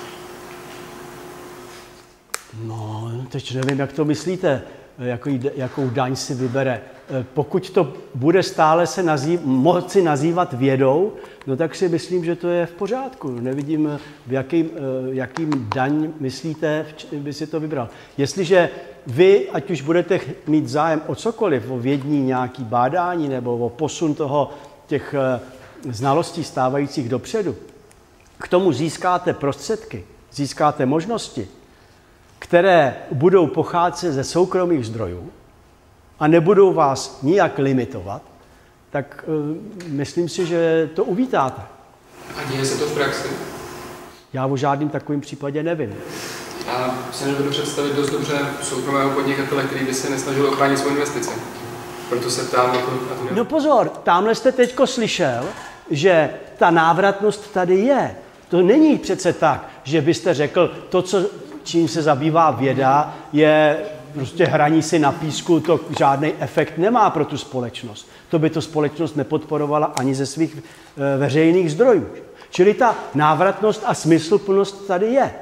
Speaker 3: No, teď nevím, jak to myslíte, jaký, jakou daň si vybere. Pokud to bude stále se nazýv, moci nazývat vědou, no tak si myslím, že to je v pořádku. Nevidím, v jakým, jakým daň myslíte, by si to vybral. Jestliže vy, ať už budete mít zájem o cokoliv, o vědní nějaký bádání nebo o posun toho těch znalostí stávajících dopředu, k tomu získáte prostředky, získáte možnosti, které budou pocházet ze soukromých zdrojů a nebudou vás nijak limitovat, tak uh, myslím si, že to uvítáte.
Speaker 8: A děje se to v praxi?
Speaker 3: Já o žádným takovým případě nevím.
Speaker 8: Já si nebudu představit dost dobře soukromého podnikatele, který by se nesnažil ochránit svou investici. Proto se ptám na to. Na to
Speaker 3: no pozor, tamhle jste teďko slyšel, že ta návratnost tady je. To není přece tak, že byste řekl, to, co, čím se zabývá věda, je prostě hraní si na písku to žádný efekt nemá pro tu společnost. To by to společnost nepodporovala ani ze svých e, veřejných zdrojů. Čili ta návratnost a smysluplnost tady je.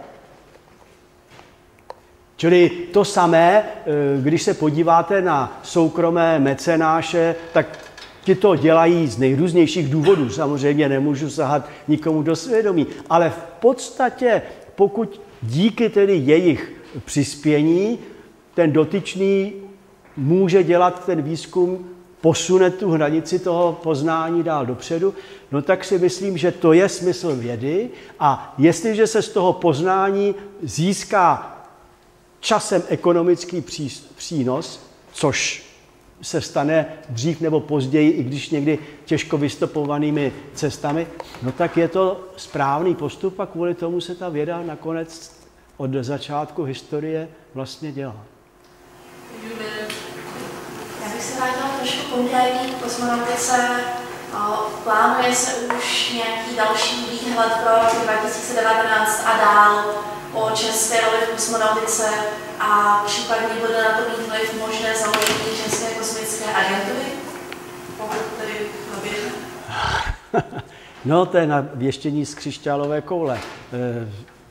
Speaker 3: Čili to samé, když se podíváte na soukromé mecenáše, tak ti to dělají z nejrůznějších důvodů. Samozřejmě nemůžu sahat nikomu do svědomí, ale v podstatě, pokud díky tedy jejich přispění ten dotyčný může dělat ten výzkum, posune tu hranici toho poznání dál dopředu, no tak si myslím, že to je smysl vědy a jestliže se z toho poznání získá časem ekonomický přínos, což se stane dřív nebo později, i když někdy těžko vystopovanými cestami, no tak je to správný postup a kvůli tomu se ta věda nakonec od začátku historie vlastně dělá.
Speaker 1: Já bych se vrátila trošku konkrétní k kosmonautice. Plánuje se už nějaký další výhled pro rok dva tisíce devatenáct a dál o české roli v kosmonautice a případně bude na to mít vliv možné založení České kosmické agentury, pokud tedy proběhne?
Speaker 3: No, to je na věštění z křišťálové koule. E,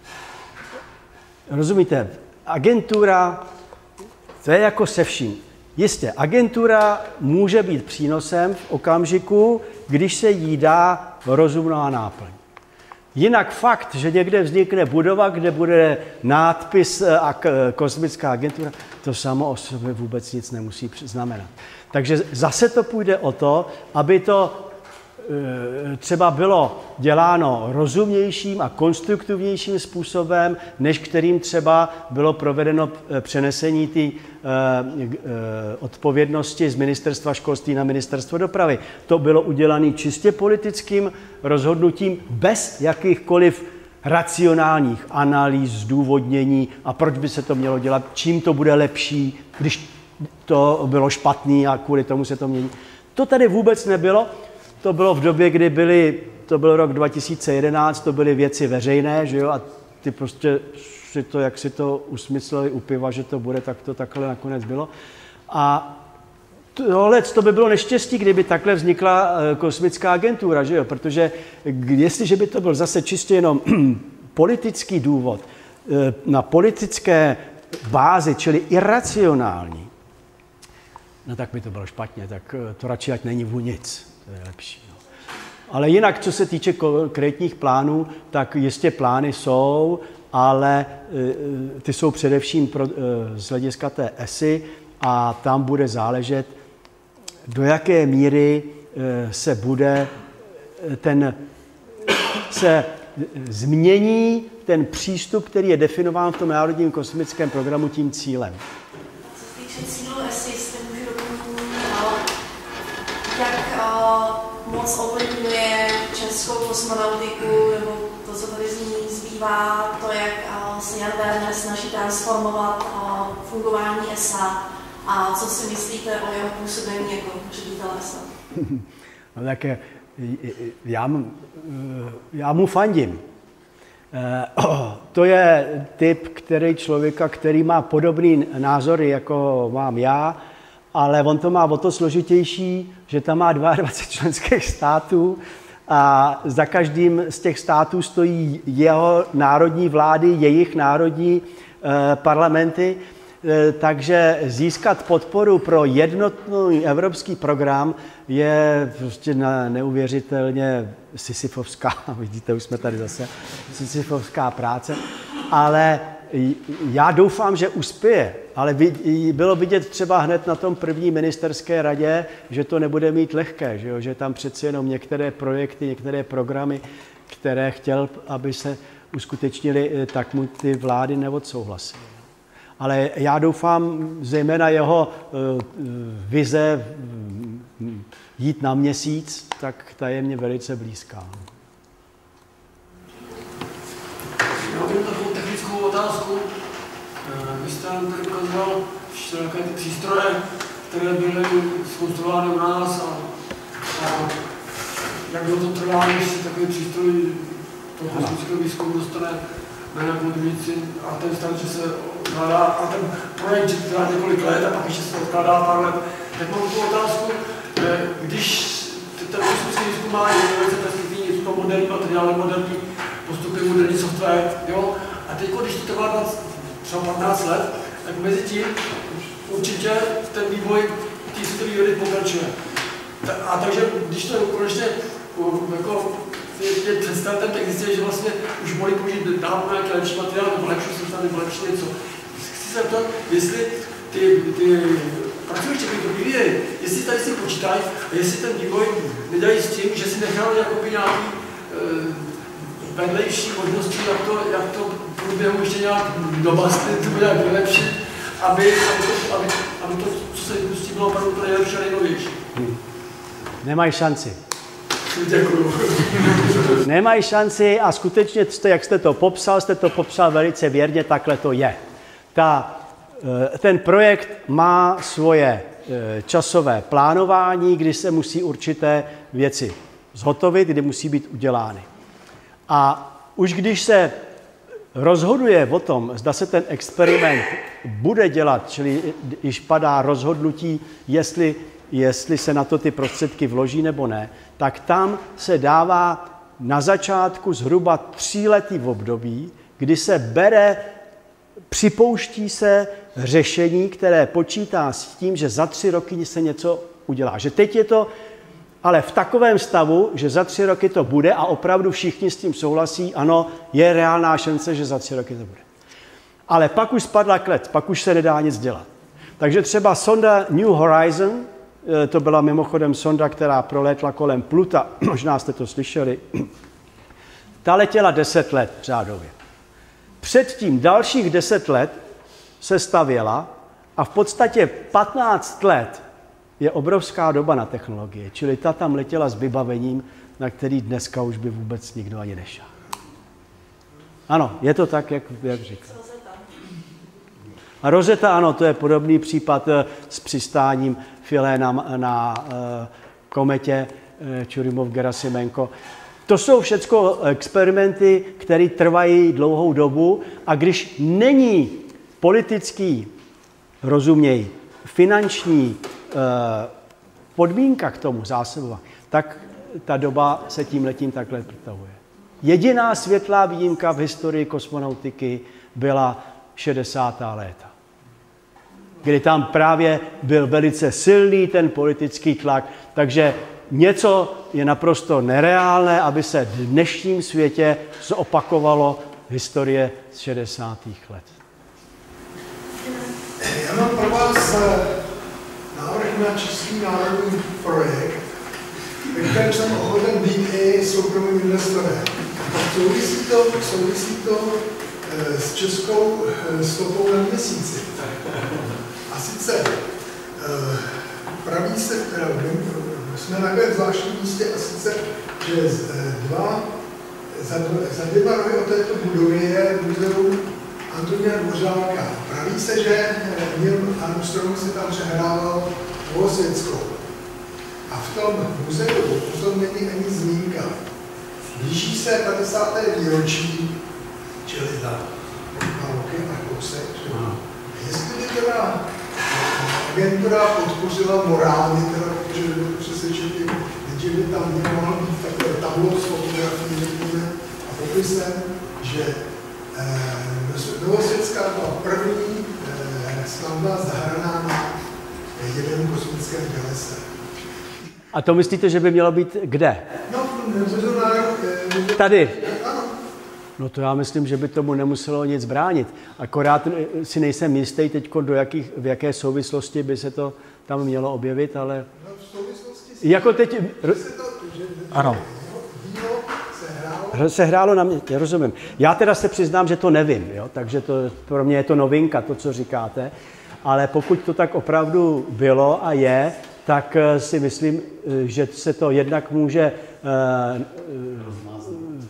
Speaker 3: rozumíte, agentura, to je jako se vším. Jistě, agentura může být přínosem v okamžiku, když se jí dá rozumná náplň. Jinak fakt, že někde vznikne budova, kde bude nápis a kosmická agentura, to samo o sobě vůbec nic nemusí znamenat. Takže zase to půjde o to, aby to třeba bylo děláno rozumnějším a konstruktivnějším způsobem, než kterým třeba bylo provedeno přenesení té odpovědnosti z ministerstva školství na ministerstvo dopravy. To bylo udělané čistě politickým rozhodnutím bez jakýchkoliv racionálních analýz, zdůvodnění a proč by se to mělo dělat, čím to bude lepší, když to bylo špatný a kvůli tomu se to mění. To tady vůbec nebylo. To bylo v době, kdy byly, to byl rok dva tisíce jedenáct, to byly věci veřejné, že jo, a ty prostě si to, jak si to usmysleli u piva, že to bude, tak to takhle nakonec bylo. A tohle, to by bylo neštěstí, kdyby takhle vznikla kosmická agentura, že jo, protože jestliže by to byl zase čistě jenom politický důvod, na politické bázi, čili iracionální, no tak by to bylo špatně, tak to radši ať není vůbec nic. To je lepší. No. Ale jinak, co se týče konkrétních plánů, tak jistě plány jsou, ale e, ty jsou především pro, e, z hlediska té E S I a tam bude záležet, do jaké míry e, se bude ten, se změní ten přístup, který je definován v tom Národním kosmickém programu tím cílem.
Speaker 1: Co se týče cílu E S I, jestli můžu doplnit, jak uh, moc ovlivňuje českou kosmonautiku, nebo to, co tady z ní zbývá, to, jak uh, se Jan Werner snaží transformovat uh, fungování E S A a co si myslíte o jeho působení jako ředitele E S A?
Speaker 3: No tak já, já mu fandím. To je typ, který člověka, který má podobný názory, jako mám já, ale on to má o to složitější, že tam má dvacet dva členských států a za každým z těch států stojí jeho národní vlády, jejich národní eh, parlamenty, eh, takže získat podporu pro jednotný evropský program je prostě na, neuvěřitelně sisyfovská, vidíte, už jsme tady zase, sisyfovská práce, ale já doufám, že uspěje, ale bylo vidět třeba hned na tom první ministerské radě, že to nebude mít lehké, že, jo? Že tam přeci jenom některé projekty, některé programy, které chtěl, aby se uskutečnili, tak mu ty vlády neodsouhlasily. Ale já doufám, zejména jeho vize jít na měsíc, tak ta je mně velice blízká.
Speaker 9: Já mám takovou technickou otázku. Vy jste nám tady ukazoval všelijaké ty přístroje, které byly zkonstruovány u nás a, a jak dlouho to trvá, než se takový přístroj toho kosmického výzkumu dostane na nějakou družici a ten stát, že se odkládá a ten projekt trvá několik let a pak ještě se to odkládá pár let. Tak mám tu otázku, když ten kosmický výzkum má velice perspektivní, jsou to moderní materiály, moderní postupy, moderní software, jo? A teď, když to trvá třeba patnáct let, tak mezi tím určitě ten vývoj té světové vědy pokračuje. A takže, když to konečně jako, je představitel, tak zjistí, že vlastně už mohli použít dávno nějaké lepší materiál, nebo lepší software, nebo lepší něco. Chci se ptat, jestli ty, ty pracoviště, které to vyvíjejí, jestli tady si počítají a jestli ten vývoj nedělají s tím, že si nechali jakoby nějaký e, vedlejší možnosti, jak to, jak to v průběhu ještě nějak dobastit, nebo nějak vylepšit, aby, aby, to, aby, aby to, co se vypustí, bylo opravdu to nejlepší a nejnovější.
Speaker 3: Hmm. Nemají šanci.
Speaker 9: Děkuju.
Speaker 3: Nemají šanci a skutečně, jak jste to popsal, jste to popsal velice věrně, takhle to je. Ta, ten projekt má svoje časové plánování, kdy se musí určité věci zhotovit, kdy musí být udělány. A už když se rozhoduje o tom, zda se ten experiment bude dělat, čili když padá rozhodnutí, jestli, jestli se na to ty prostředky vloží nebo ne, tak tam se dává na začátku zhruba tříletý období, kdy se bere, připouští se řešení, které počítá s tím, že za tři roky se něco udělá. Že teď je to ale v takovém stavu, že za tři roky to bude a opravdu všichni s tím souhlasí, ano, je reálná šance, že za tři roky to bude. Ale pak už spadla klec, pak už se nedá nic dělat. Takže třeba sonda New Horizon, to byla mimochodem sonda, která prolétla kolem Pluta, možná jste to slyšeli, ta letěla deset let řádově. Předtím dalších deset let se stavěla a v podstatě patnáct let je obrovská doba na technologie, čili ta tam letěla s vybavením, na který dneska už by vůbec nikdo ani nešel. Ano, je to tak, jak, jak říkám. A Rosetta, ano, to je podobný případ s přistáním Philae na, na uh, kometě uh, Churyumov-Gerasimenko. To jsou všechno experimenty, které trvají dlouhou dobu a když není politický, rozuměj, finanční uh, podmínka k tomu zásobovat, tak ta doba se tímhletím takhle protahuje. Jediná světlá výjimka v historii kosmonautiky byla šedesátá léta, kdy tam právě byl velice silný ten politický tlak, takže něco je naprosto nereálné, aby se v dnešním světě zopakovalo historie z šedesátých let.
Speaker 10: Já mám pro vás návrh na český národní projekt, ve kterém jsem ochoten být i soukromým investorem. Souvisí to, souvisí to s českou stopou na měsíci. A sice praví se, jsme na takovém zvláštním místě, a sice, že dva, za, za dvěma rohy od této budovy je muzeum Antonína Dvořáka. Praví se, že Neil Armstrong si tam přehrával Novosvětskou. A v tom muzeu o tom není ani zmínka. Blíží se padesáté výročí, čili za dva roky a kousek. Jestli by teda agentura podpořila morálně, teda, protože by přesvědčit, že by tam nemohlo být takové tablo s fotografií, řekněme, a popisem, že eh, Novosvětská byla první eh, stavba zahraná na jednom kosmickém tělese.
Speaker 3: A to myslíte, že by mělo být kde?
Speaker 10: No, mezinárodní. Eh,
Speaker 3: Tady.
Speaker 10: Ano.
Speaker 3: No to já myslím, že by tomu nemuselo nic bránit. Akorát si nejsem jistý teď, do jakých, v jaké souvislosti by se to tam mělo objevit, ale...
Speaker 10: No, v souvislosti s...
Speaker 3: Jako teď...
Speaker 10: Že se to, že,
Speaker 3: ano.
Speaker 10: Víno se hrálo...
Speaker 3: Se hrálo na mě, já rozumím. Já teda se přiznám, že to nevím, jo? Takže to, pro mě je to novinka, to, co říkáte. Ale pokud to tak opravdu bylo a je, tak si myslím, že se to jednak může... Uh,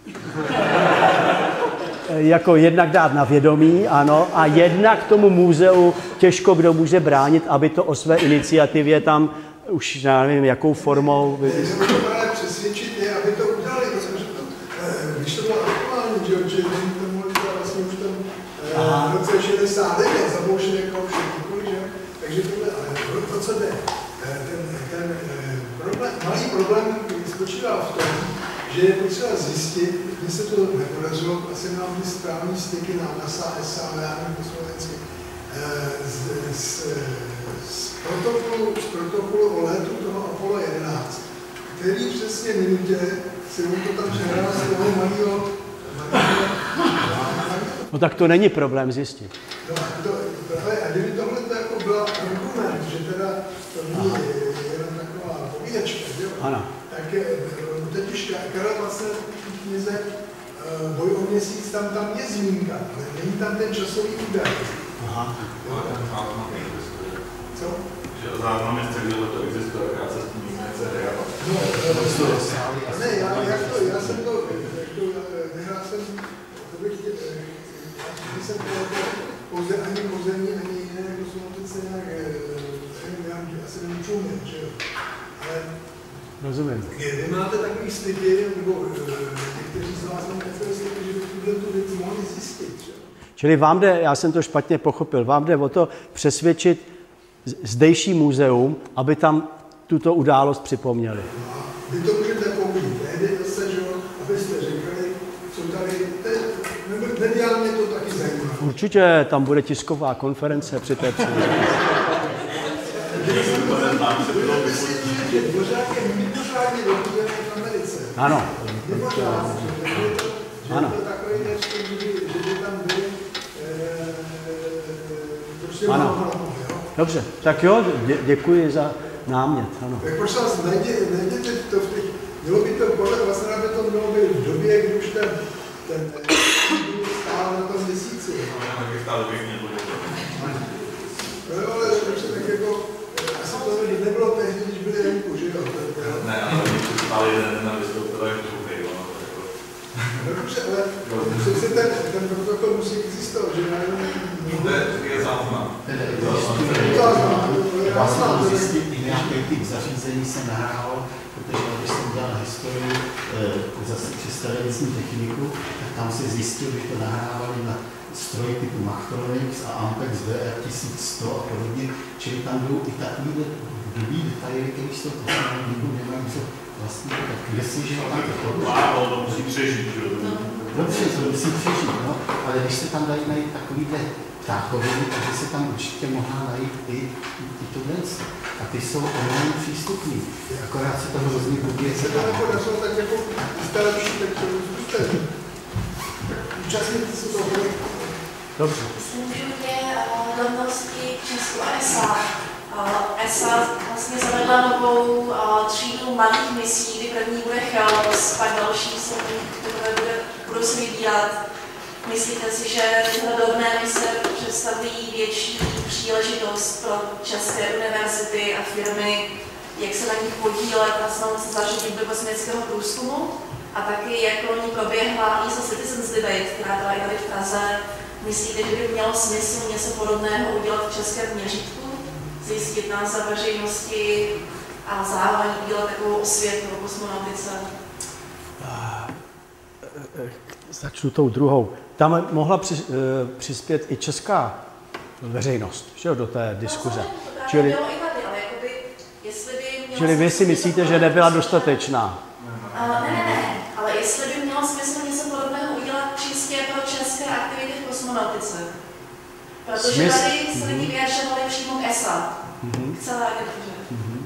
Speaker 3: jako jednak dát na vědomí, ano, a jednak tomu muzeu těžko kdo může bránit, aby to o své iniciativě tam už, já nevím, jakou formou...
Speaker 10: Můžeme to právě přesvědčit je, aby to udělali, protože to, když to bylo aktuální, že to mohli vlastně už v roce šedesát devět, problém spočívá v tom, že je potřeba zjistit, že se to nepodařilo, asi nám ty správní styky na NASA, S A, já nevím po slovensky, z, z, z, protokolu, z protokolu o letu toho Apollo jedenáct, který přesně minutě si on to tam přehrál z toho malého.
Speaker 3: No tak to není problém zjistit.
Speaker 10: No, to, a kdyby tohle to jako byla argument, že teda to není jenom taková povídačka, jo?
Speaker 3: Ano.
Speaker 10: Tak teď už Karel vlastně v knize Boj o měsíc, tam, tam je zmínka, ale není tam ten časový údaj.
Speaker 3: Aha.
Speaker 10: Co?
Speaker 11: Že záznam je celý leto existuje, jak se s tím nechce reagovat.
Speaker 10: No, ne, já, jak to, já jsem to, to nehrál jsem, to bych chtěl, když jsem pouze ani pozemní, ani jiné, jako jsou teď se nějak, já asi nemůžu umět, že jo. Ale
Speaker 3: rozumím.
Speaker 10: Vy máte takový styky, nebo někteří z vás mají takové styky, že by tuhle tu věc mohli zjistit, že jo.
Speaker 3: Čili vám jde, já jsem to špatně pochopil, vám jde o to přesvědčit zdejší muzeum, aby tam tuto událost připomněli.
Speaker 10: No, vy to můžete použít tehdy zase, že jo, abyste řekli, jsou tady, mediálně to taky zajímavé.
Speaker 3: Určitě tam bude tisková konference při té příležitosti.
Speaker 10: Že Dvořák je mimořádně rozdělený v Americe.
Speaker 3: Ano.
Speaker 10: Mimořádně, že
Speaker 3: ano.
Speaker 10: to takový neřky, že by tam byli prostě
Speaker 3: ano. Dobře, tak jo, dě, děkuji za námět, ano.
Speaker 10: Tak prosím vás, najděte, najděte to v těch, mělo by to podle vlastně, aby to mělo být v době, kdy už ten, ten stál na tom měsíci.
Speaker 11: No, tak stále bych měl bude.
Speaker 10: No, ale dobře, tak jako, asi to nebylo tehdy, když byli venku, že jo?
Speaker 11: Ne, ale když stále jeden den vystoupil, tak to úplně, no.
Speaker 10: No dobře, ale přece ten, ten protokol musí existovat, že najednou...
Speaker 11: To je záznam.
Speaker 6: Já jsem tam zjistil, i nějaký typ zařízení se nahrál, protože když jsem dělal historii zase přes televizní techniku, tak tam se zjistil, že to nahrávali na stroj typu Machtronics a Ampex D R tisíc sto a podobně, čili tam jdou i takovýhle blbý detaily, který jsou to samé, nikdo nemají co vlastně, tak kde si, že tam to chodí.
Speaker 11: Málo, to musí přežít, že jo?
Speaker 6: Dobře, to musí přežít, no, ale když se tam dají najít takovýhle ptákoviny, takže se tam určitě mohla najít i, i, i tu věc. A ty jsou online přístupný. Akorát se toho hrozně blbě
Speaker 10: se to nepodařilo tak jako starší, tak to zkuste. Účastníci se toho projektu.
Speaker 3: Dobře.
Speaker 1: Myslím, že mě rovnosti Česku a S A. S A vlastně zavedla novou třídu malých misí, kdy první bude Cheops, pak další se které bude, budou se vybírat. Myslíte si, že tyhle drobné mise představují větší příležitost pro české univerzity a firmy, jak se na nich podílet a snad se zařadit do kosmického průzkumu? A taky, jak pro ní proběhla E S A Citizens Debate, která byla i tady v Praze. Myslíte, že by mělo smysl něco podobného udělat v českém měřítku? Zjistit názor veřejnosti a zároveň udělat takovou osvětu o kosmonautice?
Speaker 3: Začnu tou druhou. Tam mohla při, uh, přispět i česká veřejnost, že jo, do té diskuze. Čili, čili vy si myslíte, že nebyla dostatečná?
Speaker 1: Uh, ne, ne, ne, ale jestli by mělo smysl něco podobného udělat čistě pro české aktivity v kosmonautice. Protože Smysl? tady se lidi vyjadřovali přímo k E S A, mm-hmm. k celé agentuře. Mm-hmm.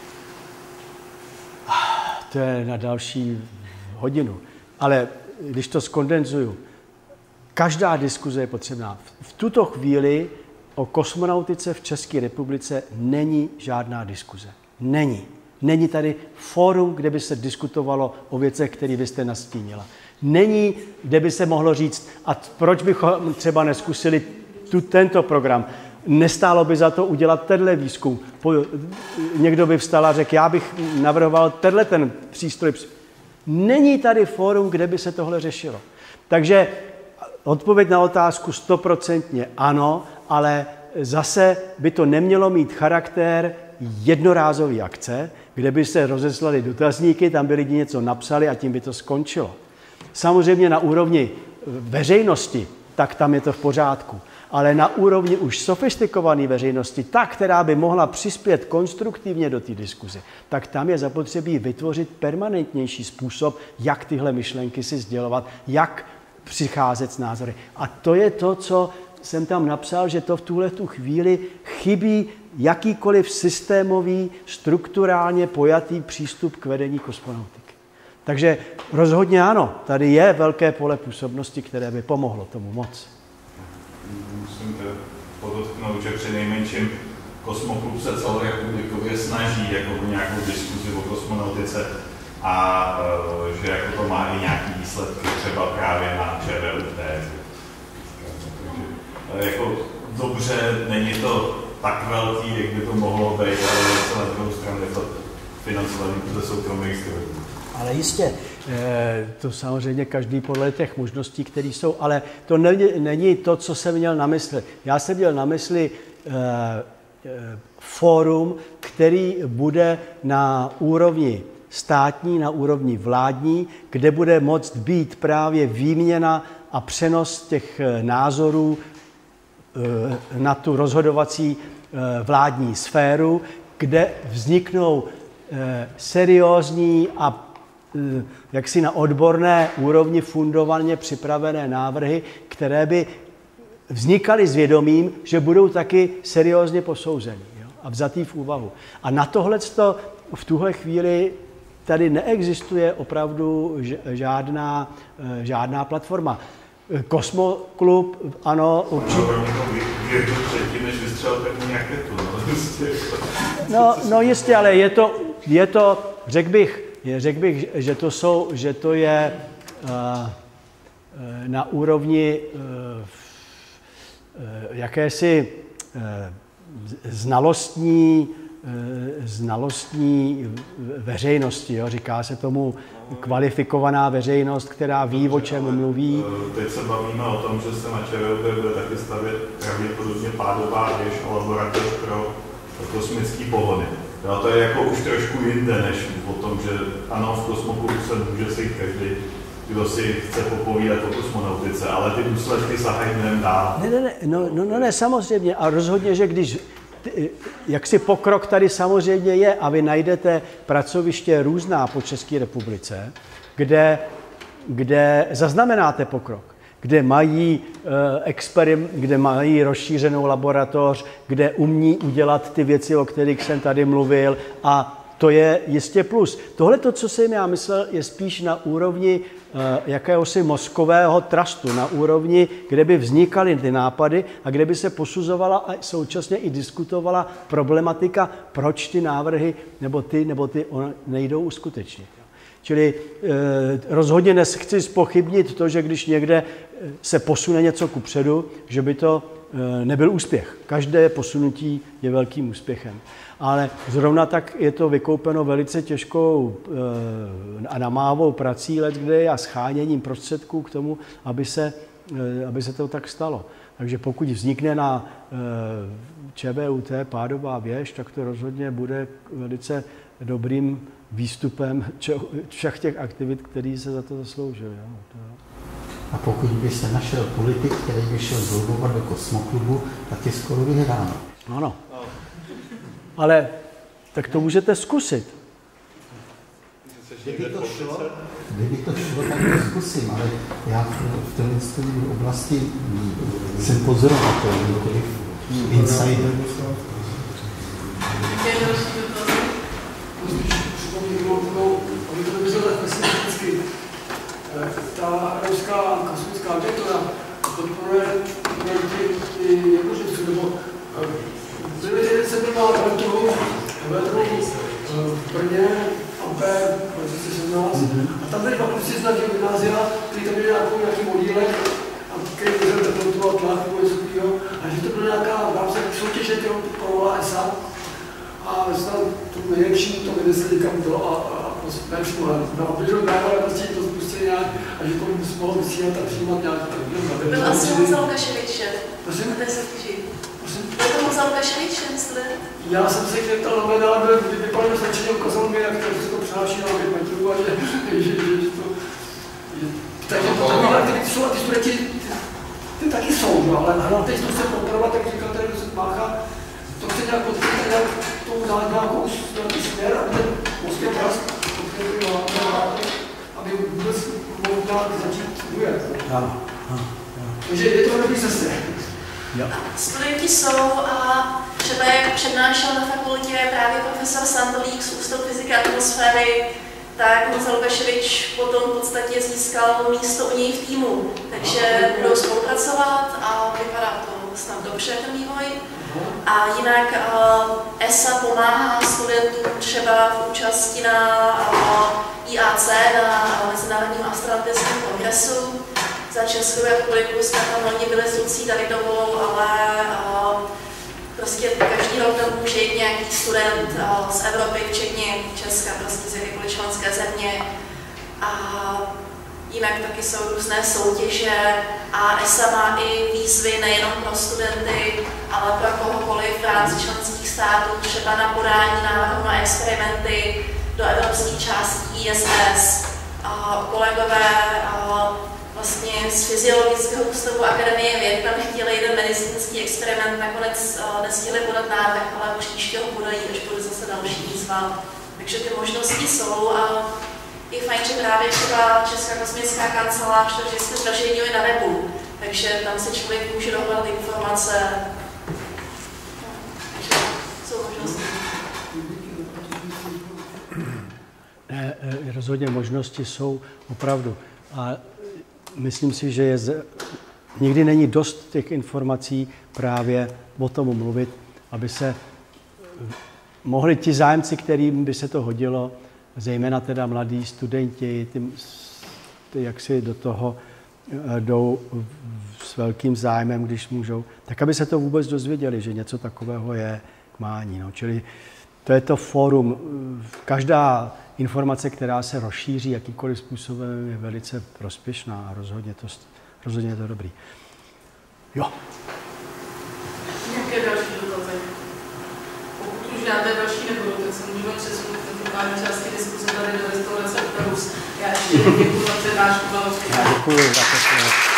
Speaker 3: To je na další hodinu. Ale když to skondenzuju, každá diskuze je potřebná. V tuto chvíli o kosmonautice v České republice není žádná diskuze. Není. Není tady fórum, kde by se diskutovalo o věcech, které vy jste nastínila. Není, kde by se mohlo říct, a proč bychom třeba neskusili tu, tento program. Nestálo by za to udělat tenhle výzkum. Někdo by vstal a řekl, já bych navrhoval tenhle ten přístroj. Není tady fórum, kde by se tohle řešilo. Takže odpověď na otázku stoprocentně ano, ale zase by to nemělo mít charakter jednorázové akce, kde by se rozeslali dotazníky, tam by lidi něco napsali a tím by to skončilo. Samozřejmě na úrovni veřejnosti tak tam je to v pořádku. Ale na úrovni už sofistikované veřejnosti, ta, která by mohla přispět konstruktivně do té diskuze, tak tam je zapotřebí vytvořit permanentnější způsob, jak tyhle myšlenky si sdělovat, jak přicházet s názory. A to je to, co jsem tam napsal, že to v tuhle tu chvíli chybí jakýkoliv systémový, strukturálně pojatý přístup k vedení kosmonautiky. Takže rozhodně ano, tady je velké pole působnosti, které by pomohlo tomu moc.
Speaker 11: Musím podotknout, že při nejmenším Kosmoklub se celorepublikově snaží jako nějakou diskuzi o kosmonautice a že jako to má i nějaký výsledky, třeba právě na ČVUT. Jako dobře, není to tak velký, jak by to mohlo být, ale zase na druhou stranu je to financovaný ze soukromých zdrojů.
Speaker 3: Ale jistě, to samozřejmě každý podle těch možností, které jsou, ale to není, není to, co jsem měl na mysli. Já jsem měl na mysli fórum, který bude na úrovni státní, na úrovni vládní, kde bude moct být právě výměna a přenos těch názorů na tu rozhodovací vládní sféru, kde vzniknou seriózní a jaksi na odborné úrovni fundovaně připravené návrhy, které by vznikaly s vědomím, že budou taky seriózně posouzeny, jo, a vzatý v úvahu. A na tohleto v tuhle chvíli tady neexistuje opravdu žádná, žádná platforma. Kosmoklub, ano, určitě.
Speaker 11: Věděl předtím, než vystřelil první raketu.
Speaker 3: No, no jistě, ale je to, je to řekl bych, řekl bych, že to, jsou, že to je uh, na úrovni uh, jakési uh, znalostní, uh, znalostní veřejnosti. Jo? Říká se tomu kvalifikovaná veřejnost, která ví, o čem mluví.
Speaker 11: Teď se bavíme o tom, že se na ČVUT bude taky stavět pravděpodobně pádová věž a laboratoř pro kosmické pohony. No, to je jako už trošku jinde, než o tom, že ano, v Kosmoklubu se může sejít každý, kdo si chce popovídat o kosmonautice, ale ty důsledky sahají mnohem dál.
Speaker 3: Ne, ne, ne, no, no, no ne, samozřejmě. A rozhodně, že když, jak si pokrok tady samozřejmě je a vy najdete pracoviště různá po České republice, kde, kde zaznamenáte pokrok, kde mají, experim, kde mají rozšířenou laboratoř, kde umí udělat ty věci, o kterých jsem tady mluvil, a to je jistě plus. Tohle, to, co jsem já myslel, je spíš na úrovni jakéhosi mozkového trustu, na úrovni, kde by vznikaly ty nápady a kde by se posuzovala a současně i diskutovala problematika, proč ty návrhy nebo ty, nebo ty nejdou uskutečnit. Čili eh, rozhodně nechci zpochybnit to, že když někde se posune něco kupředu, že by to eh, nebyl úspěch. Každé posunutí je velkým úspěchem. Ale zrovna tak je to vykoupeno velice těžkou eh, a namáhavou prací leckde a scháněním prostředků k tomu, aby se, eh, aby se to tak stalo. Takže pokud vznikne na eh, ČVUT pádová věž, tak to rozhodně bude velice dobrým výstupem všech těch aktivit, který se za to zasloužil.
Speaker 6: A pokud by se našel politik, který by šel zloubovat do Kosmoklubu, tak je skoro vyhráno.
Speaker 3: Ano. Ale tak to můžete zkusit.
Speaker 6: Kdyby to šlo, kdyby to šlo, tak to zkusím, ale já v této oblasti jsem pozorovatel, nikoliv insider.
Speaker 9: Ta Evropská kosmická agentura podporuje projekty jakoživců, nebo byli se byla vedrou, vedrou v Brně, Ampere, v roce sedmnáct, a tam byli fakulty z našeho gymnázia, který tam byli nějakou, nějaký modílek, a který byl depontoval tlak nebo něco takového, a že to byla nějaká v rámci soutěže, kterou podporovala E S A, a snad tu nejlepší to vynesli někam do a, a nepřímo na obližou dávali prostě to spustili nějak a že to mohlo vysílat a přijímat nějak.
Speaker 1: Byl asi Honza Lukaševič, prosím? Byl to Honza Lukaševič, ten student?
Speaker 9: Já jsem se k něm hledal, ale vypadal stačení, ukázal mi, jak to přináší na pět metrů a že, že, že, že to... Takže to takové aktivity jsou a ty studenti, ty ale teď to chce podporovat, jak říkal tady docent Mácha, to chce nějak podporovat, nějak tomu dát nějakou směr, aby ten moský čas aby vůbec mohl dát začít bojovat.
Speaker 3: Ano.
Speaker 9: Takže je to dobrý zase.
Speaker 1: Studenti jsou a třeba jak přednášel na fakultě právě profesor Sandolík z Ústavu fyziky a atmosféry, tak Honza Lukaševič potom v podstatě získal místo u něj v týmu. Takže budou spolupracovat a vypadá to snad dobře ten vývoj. A jinak uh, E S A pomáhá studentům třeba v účasti na uh, I A C, na uh, Mezinárodním astronautickém kongresu. Za Českou republiku jsme tam loni byli s Lucí Davidovou, ale uh, prostě každý rok tam může jít nějaký student uh, z Evropy, včetně Česka, prostě z jakékoliv členské země. A jinak taky jsou různé soutěže a E S A má i výzvy nejenom pro studenty, ale pro kohokoliv v rámci členských států, třeba na podání návrhu na experimenty do evropské části I S S. Uh, kolegové uh, vlastně z Fyziologického ústavu Akademie věd tam chtěli jeden medicínský experiment, nakonec uh, nestihli podat návrh, ale příště ho podají, až bude zase další výzva. Takže ty možnosti jsou a je fajn, že právě třeba Česká kosmická kancelář to vždycky zveřejňuje na webu, takže tam si člověk může dohledat informace. Takže jsou možnosti.
Speaker 3: Ne, rozhodně možnosti jsou opravdu. A myslím si, že je z... nikdy není dost těch informací právě o tom mluvit, aby se mohli ti zájemci, kterým by se to hodilo, zejména teda mladí studenti, ty, ty jak si do toho jdou s velkým zájmem, když můžou, tak aby se to vůbec dozvěděli, že něco takového je k mání. No. Čili to je to fórum. Každá informace, která se rozšíří jakýmkoliv způsobem, je velice prospěšná a rozhodně, to, rozhodně je to dobrý. Jo.
Speaker 2: Jaké další dotazy? Pokud už žádné další nebudou, tak se můžeme přesunout v finální části diskuze tady do restaurace Operus. Já ještě děkuji za přednášku.
Speaker 3: Já děkuji za to.